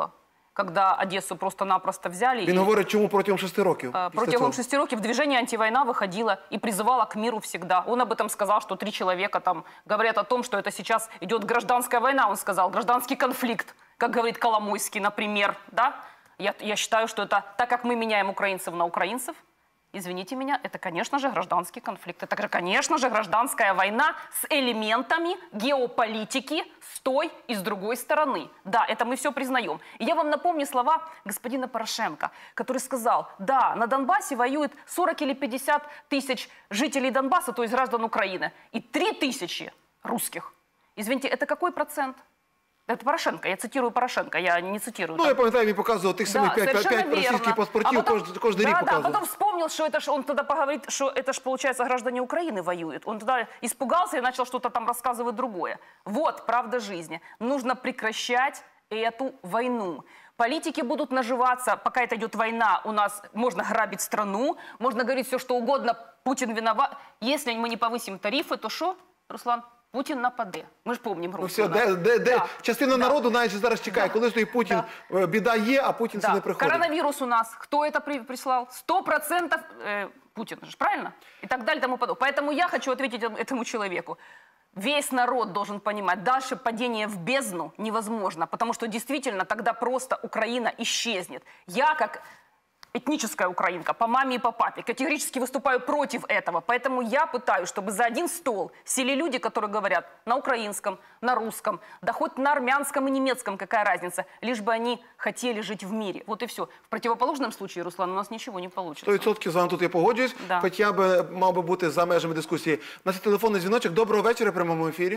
когда Одессу просто-напросто взяли. Він говорить, чому протягом 6 років? Протягом 6 років движение «Антивойна» выходило и призывало к миру всегда. Он об этом сказал, что 3 человека там говорят о том, что это сейчас идет гражданская война, он сказал, гражданский конфликт, как говорит Коломойский, например. Да? Я считаю, что это, так как мы меняем украинцев на украинцев, извините меня, это, конечно же, гражданский конфликт. Это, конечно же, гражданская война с элементами геополитики с той и с другой стороны. Да, это мы все признаем. И я вам напомню слова господина Порошенко, который сказал, да, на Донбассе воюет 40 или 50 тысяч жителей Донбасса, то есть граждан Украины, и 3 тысячи русских. Извините, это какой процент? Это Порошенко, я цитирую Порошенко, я не цитирую. Ну, я пам'ятаю, він показував тих самих 5 російських паспортів, кожен рік показував. А потом вспомнил, что это ж, он тогда поговорит, что это ж, получается, граждане Украины воюют. Он тогда испугался и начал что-то там рассказывать другое. Вот правда жизни. Нужно прекращать эту войну. Политики будут наживаться, пока это идет война, у нас можно грабить страну, можно говорить все, что угодно, Путин виноват. Если мы не повысим тарифы, то что, Руслан? Путін нападе. Ми ж пам'ятаємо. Частина народу навіть зараз чекає, коли ж той Путін, біда є, а Путін це не приходить. Коронавірус у нас, хто це прислав? 100% Путин, правильно? И так далее, тому подобное. Поэтому я хочу ответить этому человеку. Весь народ должен понимать, дальше падение в бездну невозможно, потому что действительно тогда просто Украина исчезнет. Я, как этническая украинка, по маме и по папе, категорически выступаю против этого. Поэтому я пытаюсь, чтобы за один стол сели люди, которые говорят на украинском, на русском, да хоть на армянском и немецком, какая разница, лишь бы они хотели жить в мире. Вот и все. В противоположном случае, Руслан, у нас ничего не получится. 100% з вами тут я погоджуюсь, хоч я би мав би бути за межами дискусії. У нас є телефонний дзвіночок. Доброго вечора в прямому ефірі.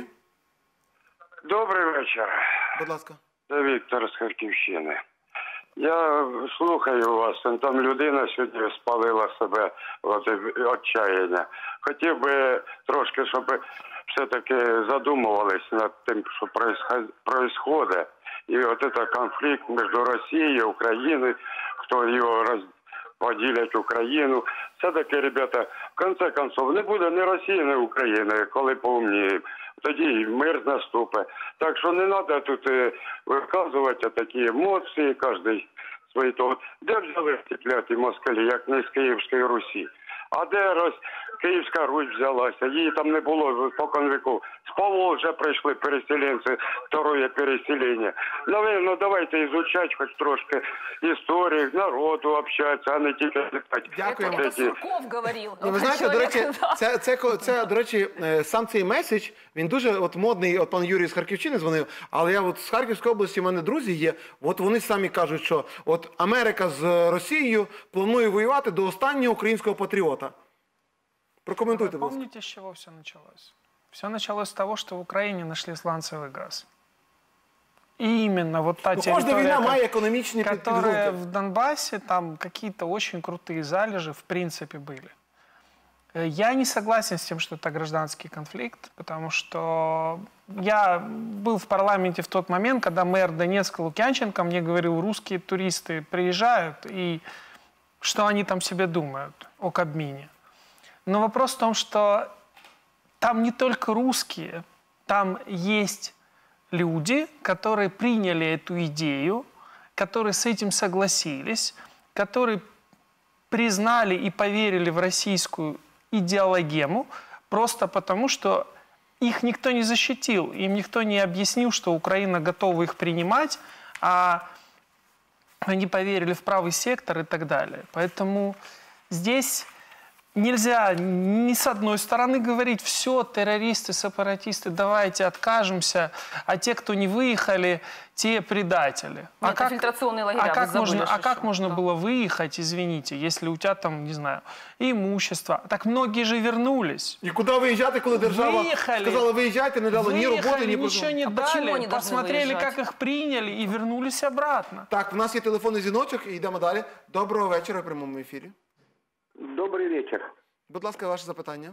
Добрий вечір. Будь ласка. Це Віктор з Харківщини. Я слухаю вас, там людина сьогодні спалила себе від отчаяння. Хотів би трошки, щоб все-таки задумувались над тим, що відбувається. І от цей конфлікт між Росією і Україною, хто його поділять Україну. Все-таки, ребята, в кінці кінців, не буде ні Росії, ні України, коли поумніємо. Тоді мир наступить. Так що не треба тут виказувати такі емоції, кожен свої того. Де взяли ці кляті москалі, як не з Київської Русі? А де Київська Русь взялася? Її там не було спокон віков. З Поволжя прийшли переселенці, второе переселення. Наверно, давайте изучать хоч трошки історію, народу общатися, а не тільки літати. Дякуємо. Це Сурков говорив. Ви знаєте, до речі, до речі, сам цей меседж, він дуже модний, от пан Юрій з Харківщини дзвонив, але я от з Харківської області, в мене друзі є, от вони самі кажуть, що от Америка з Росією планує воювати до останнього українського патріота. Прокоментуйте, будь ласка. Помните, с чего все началось? Все началось с того, что в Украине нашли сланцевый газ. И именно вот та территория, которая в Донбассе, там какие-то очень крутые залежи в принципе были. Я не согласен с тем, что это гражданский конфликт, потому что я был в парламенте в тот момент, когда мэр Донецка Лукьянченко мне говорил, русские туристы приезжают, и что они там себе думают о Кабмине. Но вопрос в том, что там не только русские, там есть люди, которые приняли эту идею, которые с этим согласились, которые признали и поверили в российскую идеологему, просто потому что их никто не защитил, им никто не объяснил, что Украина готова их принимать, а они поверили в правый сектор и так далее. Поэтому здесь нельзя ни с одной стороны говорить, все, террористы, сепаратисты, давайте откажемся, а те, кто не выехали, те предатели. Фильтрационные лагеря. Как можно было выехать, извините, если у тебя там, не знаю, имущество? Так многие же вернулись. И куда выезжать, когда держава сказала выезжать, не дала ни работы, ни ничего не дали, посмотрели, как их приняли и вернулись обратно. Так, у нас є телефонний дзвіночок, і йдемо далі. Доброго вечора в прямому ефірі. Добрый вечер. Будь ласка, ваше запитання.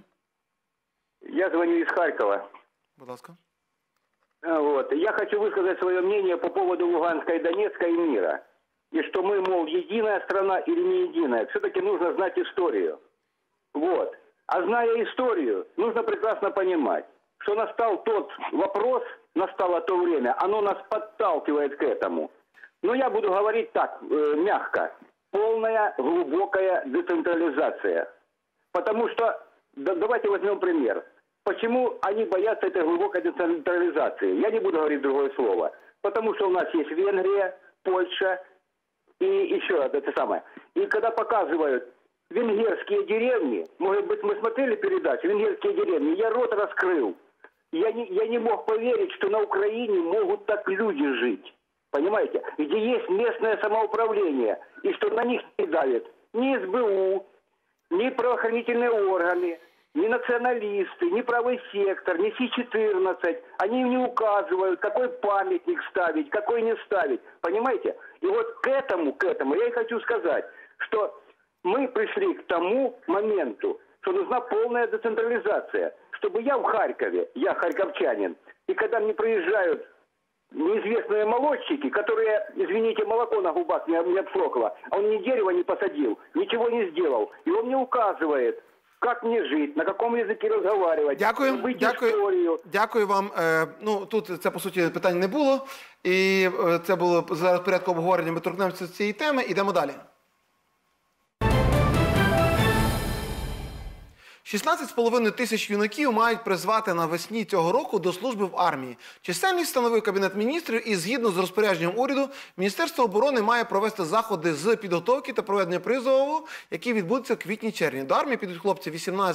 Я звоню из Харькова. Будь ласка. Вот. Я хочу высказать свое мнение по поводу Луганска и Донецка и мира. И что мы, мол, единая страна или не единая. Все-таки нужно знать историю. Вот. А зная историю, нужно прекрасно понимать, что настал тот вопрос, настало то время, оно нас подталкивает к этому. Но я буду говорить так, мягко. Полная, глубокая децентрализация. Потому что, давайте возьмем пример. Почему они боятся этой глубокой децентрализации? Я не буду говорить другое слово. Потому что у нас есть Венгрия, Польша и еще это самое. И когда показывают венгерские деревни, может быть, мы смотрели передачу «Венгерские деревни», я рот раскрыл. Я не мог поверить, что на Украине могут так люди жить. Понимаете? Где есть местное самоуправление. И что на них не давят ни СБУ, ни правоохранительные органы, ни националисты, ни правый сектор, ни Си-14. Они им не указывают, какой памятник ставить, какой не ставить. Понимаете? И вот к этому я и хочу сказать, что мы пришли к тому моменту, что нужна полная децентрализация. Чтобы я в Харькове, я харьковчанин, и когда мне приезжают неизвестные молодчики, которые, извините, молоко на губах не обсохло, а он ни дерева не посадил, ничего не сделал, и он мне указывает, как мне жить, на какому язикі розмовляти, Дякую вам. Ну, тут це, по суті, питань не було. І це було зараз в порядку обговорення. Ми торкнемося цієї теми. Ідемо далі. 16,5 тисяч юнаків мають призвати навесні цього року до служби в армії. Чисельність встановив Кабінет міністрів і згідно з розпорядженням уряду, Міністерство оборони має провести заходи з підготовки та проведення призову, які відбудуться в квітні-червні. До армії підуть хлопці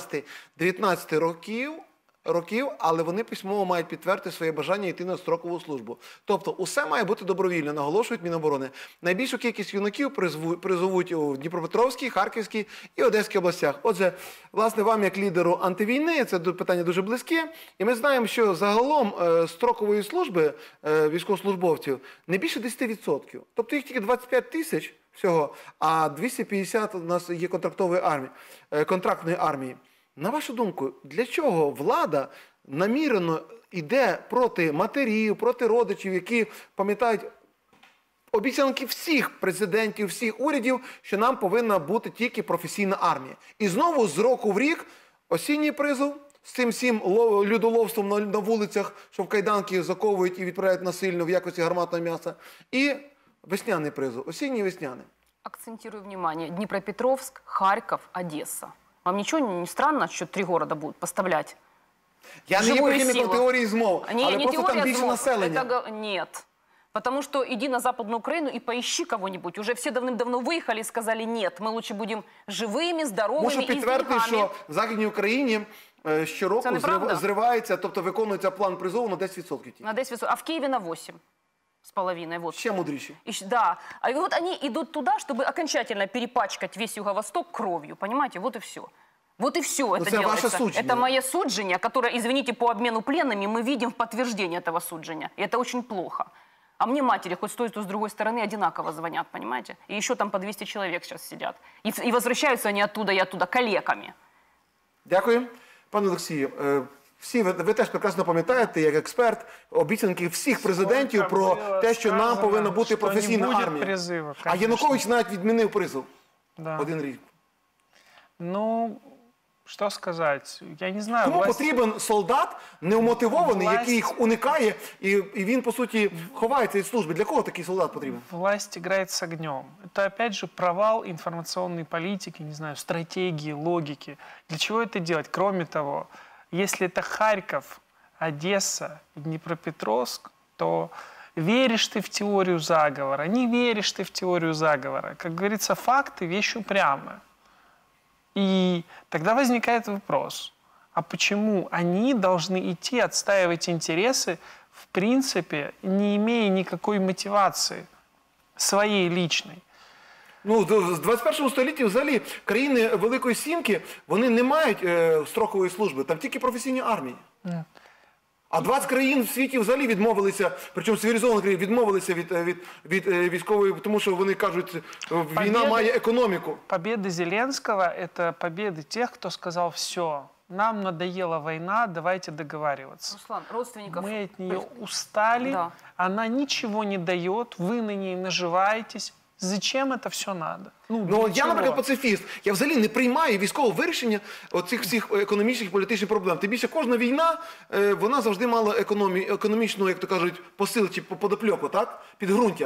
18-19 років, але вони письмово мають підтвердити своє бажання йти на строкову службу. Тобто, усе має бути добровільно, наголошують Міноборони. Найбільшу кількість юнаків призовуть у Дніпропетровській, Харківській і Одеській областях. Отже, власне, вам як лідеру антивійни, це питання дуже близьке. І ми знаємо, що загалом строкової служби військовослужбовців не більше 10%. Тобто їх тільки 25 тисяч всього, а 250 у нас є контрактної армії. На вашу думку, для чого влада намірено йде проти матерів, проти родичів, які пам'ятають обіцянки всіх президентів, всіх урядів, що нам повинна бути тільки професійна армія? І знову з року в рік осінній призов з цим всім людоловством на вулицях, що в кайданки заковують і відправляють насильно в якості гарматного м'яса, і весняний призов, осінній і весняний. Акцентирую внимание. Днепропетровск, Харьков, Одесса. Вам ничего не странно, что 3 города будут поставлять? Я не є прихильником теорії змов, але просто там більше населення. Нет. Потому что иди на Западную Украину и поищи кого-нибудь. Уже все давным-давно выехали и сказали, нет, мы лучше будем живыми, здоровыми Можу и підтвердити, що в Західній Україні щороку зривається, тобто виконується план призову на 10%. На 10%, а в Киеве на 8,5%. Вот. Ще мудріші. Да. А вот они идут туда, чтобы окончательно перепачкать весь Юго-Восток кровью. Понимаете? Вот и все. Вот и все это делается. Это мое суджение, которое, извините, по обмену пленными мы видим в подтверждение этого суджения. И это очень плохо. А мне матери хоть с той, то с другой стороны одинаково звонят, понимаете? И еще там по 200 человек сейчас сидят. И возвращаются они оттуда и оттуда калеками. Дякую. Пане Олексію, всі ви теж прекрасно пам'ятаєте, як експерт, обіцянки всіх президентів про те, що нам повинна бути професійна армія. А Янукович навіть відмінив призов. Один рік. Ну, що сказати, я не знаю. Кому потрібен солдат неумотивований, який їх уникає, і він, по суті, ховається від служби? Для кого такий солдат потрібен? Власть играет с огнем. Это, опять же, провал информационной политики, не знаю, стратегии, логики. Для чего это делать? Кроме того, если это Харьков, Одесса, Днепропетровск, то веришь ты в теорию заговора, не веришь ты в теорию заговора. Как говорится, факты – вещь упрямая. И тогда возникает вопрос, а почему они должны идти отстаивать интересы, в принципе, не имея никакой мотивации своей личной? Ну, в 21 столітті взагалі країни Великої Сімки, вони не мають строкової служби, там тільки професійні армії. А 20 країн в світі взагалі відмовилися, причому цивілізовані країни, відмовилися від військової, тому що вони кажуть, війна має економіку. Победа Зеленского – это победа тех, кто сказал, все, нам надоела война, давайте договариваться. Руслан, родственников... Мы от нее устали, да. Она ничего не дает, вы на ней наживаетесь. Зачем это все надо? Ну, я, наприклад, пацифіст. Я взагалі не приймаю військового вирішення оцих всіх економічних і політичних проблем. Тим більше кожна війна, вона завжди мала економічну, як то кажуть, посил чи подопльоку, так? Підґрунтя.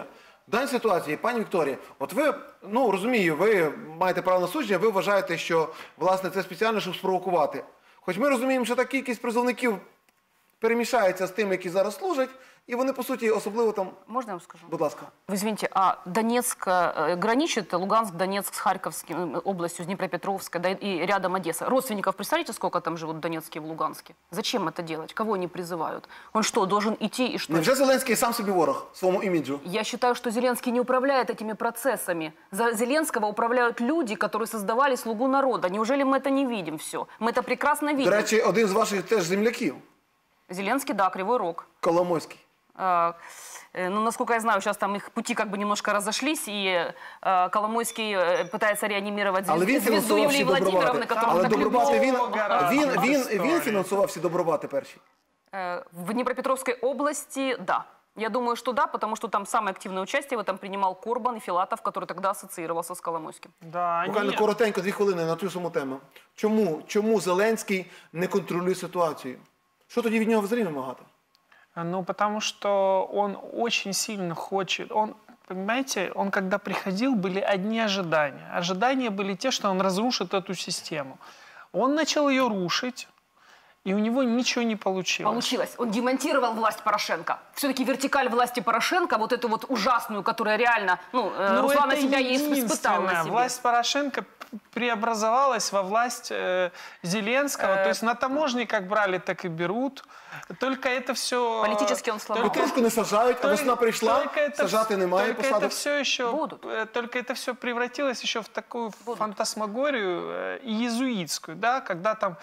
В даній ситуації, пані Вікторія, от ви, ну розумію, ви маєте право на судження, ви вважаєте, що, власне, це спеціально, щоб спровокувати. Хоч ми розуміємо, що та кількість призовників перемішається з тими, які зараз служать, і вони, по суті, особливо там... Можно я вам скажу? Будь ласка. Вы извините, а Донецк граничит, Луганск, Донецк с Харьковской областью, с Днепропетровской, да, и рядом Одесса. Родственников, представляете, сколько там живут в Донецке и в Луганске? Зачем это делать? Кого они призывают? Он что, должен идти и что? Невже Зеленський сам собі ворог, своєму іміджу? Я считаю, что Зеленский не управляет этими процессами. За Зеленского управляют люди, которые создавали «Слугу народа». Неужели мы это не видим все? Мы это прекрасно видим. До речі, один з ваших теж земляків. Зеленский, да, Кривой Рог. Коломойський. Ну, насколько я знаю, сейчас там их пути как бы немножко разошлись, и Коломойский пытается реанимировать звезду Юлии Владимировны, которую так він фінансував всі добробати перші? В Днепропетровской области, да. Я думаю, что да, потому что там самое активное участие в этом принимал Корбан и Филатов, который тогда ассоциировался с Коломойским. Да, буквально коротенько, 2 хвилини на ту саму тему. Чому Зеленський не контролює ситуацію? Що тоді від нього взагалі вимагати? Ну, потому что он очень сильно хочет. Он, понимаете, он когда приходил, были одни ожидания. Ожидания были те, что он разрушит эту систему. Он начал ее рушить, и у него ничего не получилось. Получилось. Он демонтировал власть Порошенко. Все-таки вертикаль власти Порошенко, вот эту вот ужасную, которая реально, Руслан на себя испытал на себе. Власть Порошенко преобразовалась во власть Зеленского. То есть на таможне как брали, так и берут. Только это все... Политически он слабый. Петрушку не сажають, а весна прийшла, сажати немає посадок. Только это все превратилось еще в такую фантасмагорию иезуитскую, да, когда там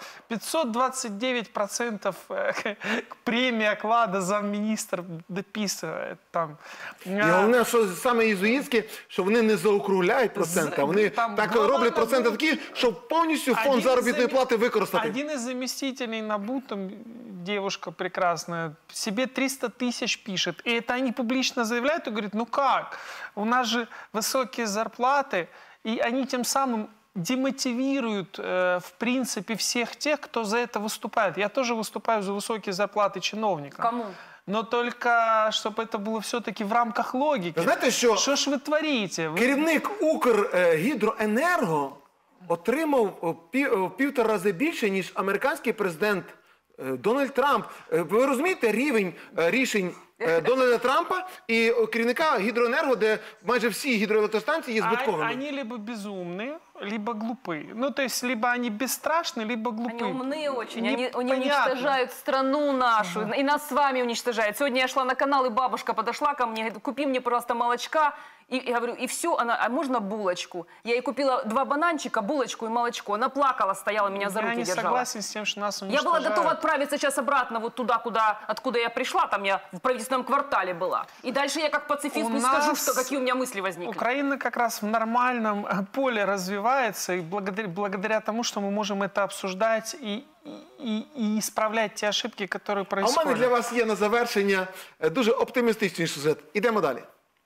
529% премии оклада замминистра дописывает. Там. І головне, що саме єзуїтське, що вони не заокругляють проценти, вони так роблять проценти такі, щоб повністю фонд заробітної плати використати. Один из заместителей НАБУ, там, девушка прекрасная, себе 300 тысяч пишет. И это они публично заявляют и говорят, ну как? У нас же высокие зарплаты, и они тем самым демотивируют, в принципе, всех тех, кто за это выступает. Я тоже выступаю за высокие зарплаты чиновникам. Кому? Но только, чтобы это было все-таки в рамках логики. Знаете, что ж вы творите? Керівник Укргідроенерго отримав в 1,5 рази більше, ніж американський президент Дональд Трамп. Ви розумієте рівень рішень Дональда Трампа і керівника Гідроенерго, де майже всі гідроелектростанції є збитковими? Они либо безумные, либо глупые. Ну, то есть, либо они бесстрашны, либо глупые. Они умные очень, они уничтожают страну нашу, и нас с вами уничтожают. Сегодня я шла на канал, и бабушка подошла ко мне, говорит, купи мне, пожалуйста, молочка. И говорю, и все, а можно булочку? Я ей купила 2 бананчика, булочку и молочко. Она плакала, стояла, меня за руки держала. Я не согласен с тем, что нас уничтожают. Я была готова отправиться сейчас обратно вот туда, откуда я пришла, там я в правительственном квартале была. И дальше я как пацифист не скажу, какие у меня мысли возникли. Украина как раз в нормальном поле развивается, и благодаря тому, что мы можем это обсуждать и исправлять те ошибки, которые происходят. А у мене для вас є на завершення дуже оптимістичний сюжет. Ідемо далі.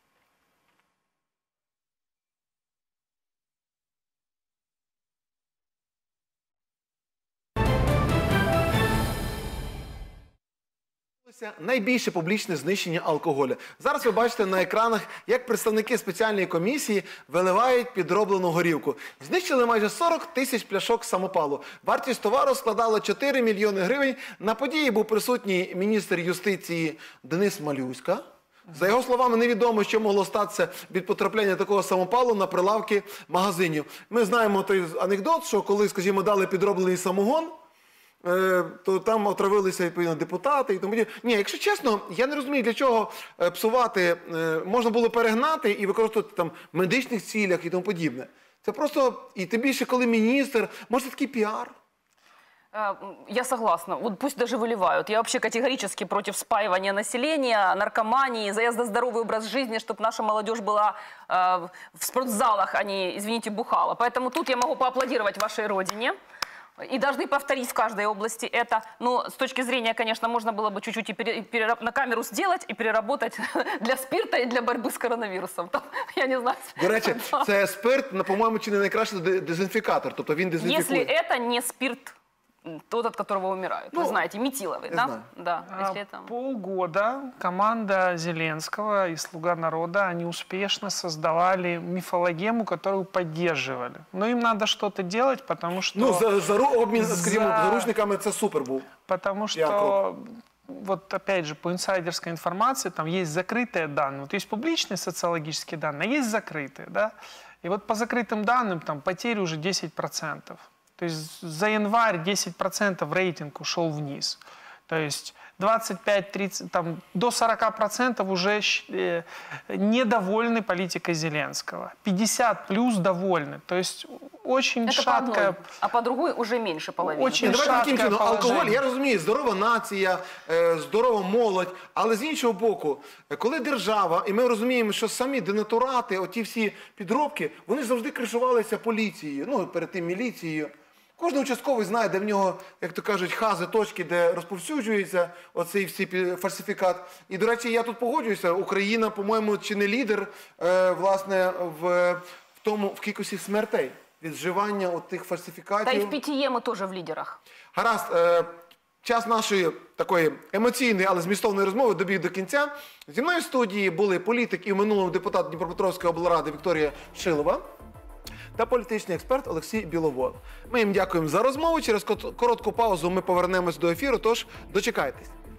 Найбільше публічне знищення алкоголю. Зараз ви бачите на екранах, як представники спеціальної комісії виливають підроблену горілку. Знищили майже 40 тисяч пляшок самопалу. Вартість товару складала 4 мільйони гривень. На події був присутній міністр юстиції Денис Малюська. За його словами, невідомо, що могло статися від потрапляння такого самопалу на прилавки магазинів. Ми знаємо той анекдот, що коли, скажімо, дали підроблений самогон, то там отравилися, відповідно, депутати і тому подібне. Ні, якщо чесно, я не розумію, для чого псувати, можна було перегнати і використовувати там в медичних цілях і тому подібне. Це просто, і тим більше, коли міністр, може, такий піар. Я согласна. Вот пусть даже выливают. Я вообще категорически против спаивания населения, наркомании, заезда здоровый образ жизни, чтобы наша молодежь была в спортзалах, а не, извините, бухала. Поэтому тут я могу поаплодировать вашей родине. И должны повторить в каждой области это. Но с точки зрения, конечно, можно было бы чуть-чуть на камеру сделать и переработать для спирта и для борьбы с коронавирусом. Там, я не знаю. До речі, це спирт, по-моєму, чи не найкращий дезінфікатор. Тобто він дезінфікує. Если это не спирт, тот, от которого умирают. Ну, вы знаете, Метиловый, я да? знаю. Да. Если это... Полгода команда Зеленского и «Слуга народа», они успешно создавали мифологему, которую поддерживали. Но им надо что-то делать, потому что... Ну, обмін, скажімо, заручниками це супер був. Потому что, вот опять же, по инсайдерской информации, там есть закрытые данные. Вот есть публичные социологические данные, а есть закрытые, да? И вот по закрытым данным там потери уже 10%. То есть за январь 10% рейтинг ушел вниз. То есть 25-30, там, до 40% уже недовольны политикой Зеленского. 50 плюс довольны. То есть очень это шаткая... по а по другой уже меньше половины. Очень шаткое положение. Алкоголь, я розумію, здорова нація, здорова молодь, але з іншого боку, коли держава, і ми розуміємо, що самі денатурати, оті всі підробки, вони завжди кришувалися поліцією, ну, перед тим міліцією. Кожен участковий знає, де в нього, як то кажуть, хази, точки, де розповсюджується оцей всі фальсифікат. І, до речі, я тут погоджуюся, Україна, по-моєму, чи не лідер, власне, в кількості смертей від вживання от тих фальсифікатів. Та й в питье ми теж в лідерах. Гаразд, час нашої такої емоційної, але змістовної розмови добіг до кінця. Зі мною в студії були політик і в минулому депутат Дніпропетровської облради Вікторія Шилова та політичний експерт Олексій Біловол. Ми їм дякуємо за розмову. Через коротку паузу ми повернемось до ефіру, тож дочекайтесь.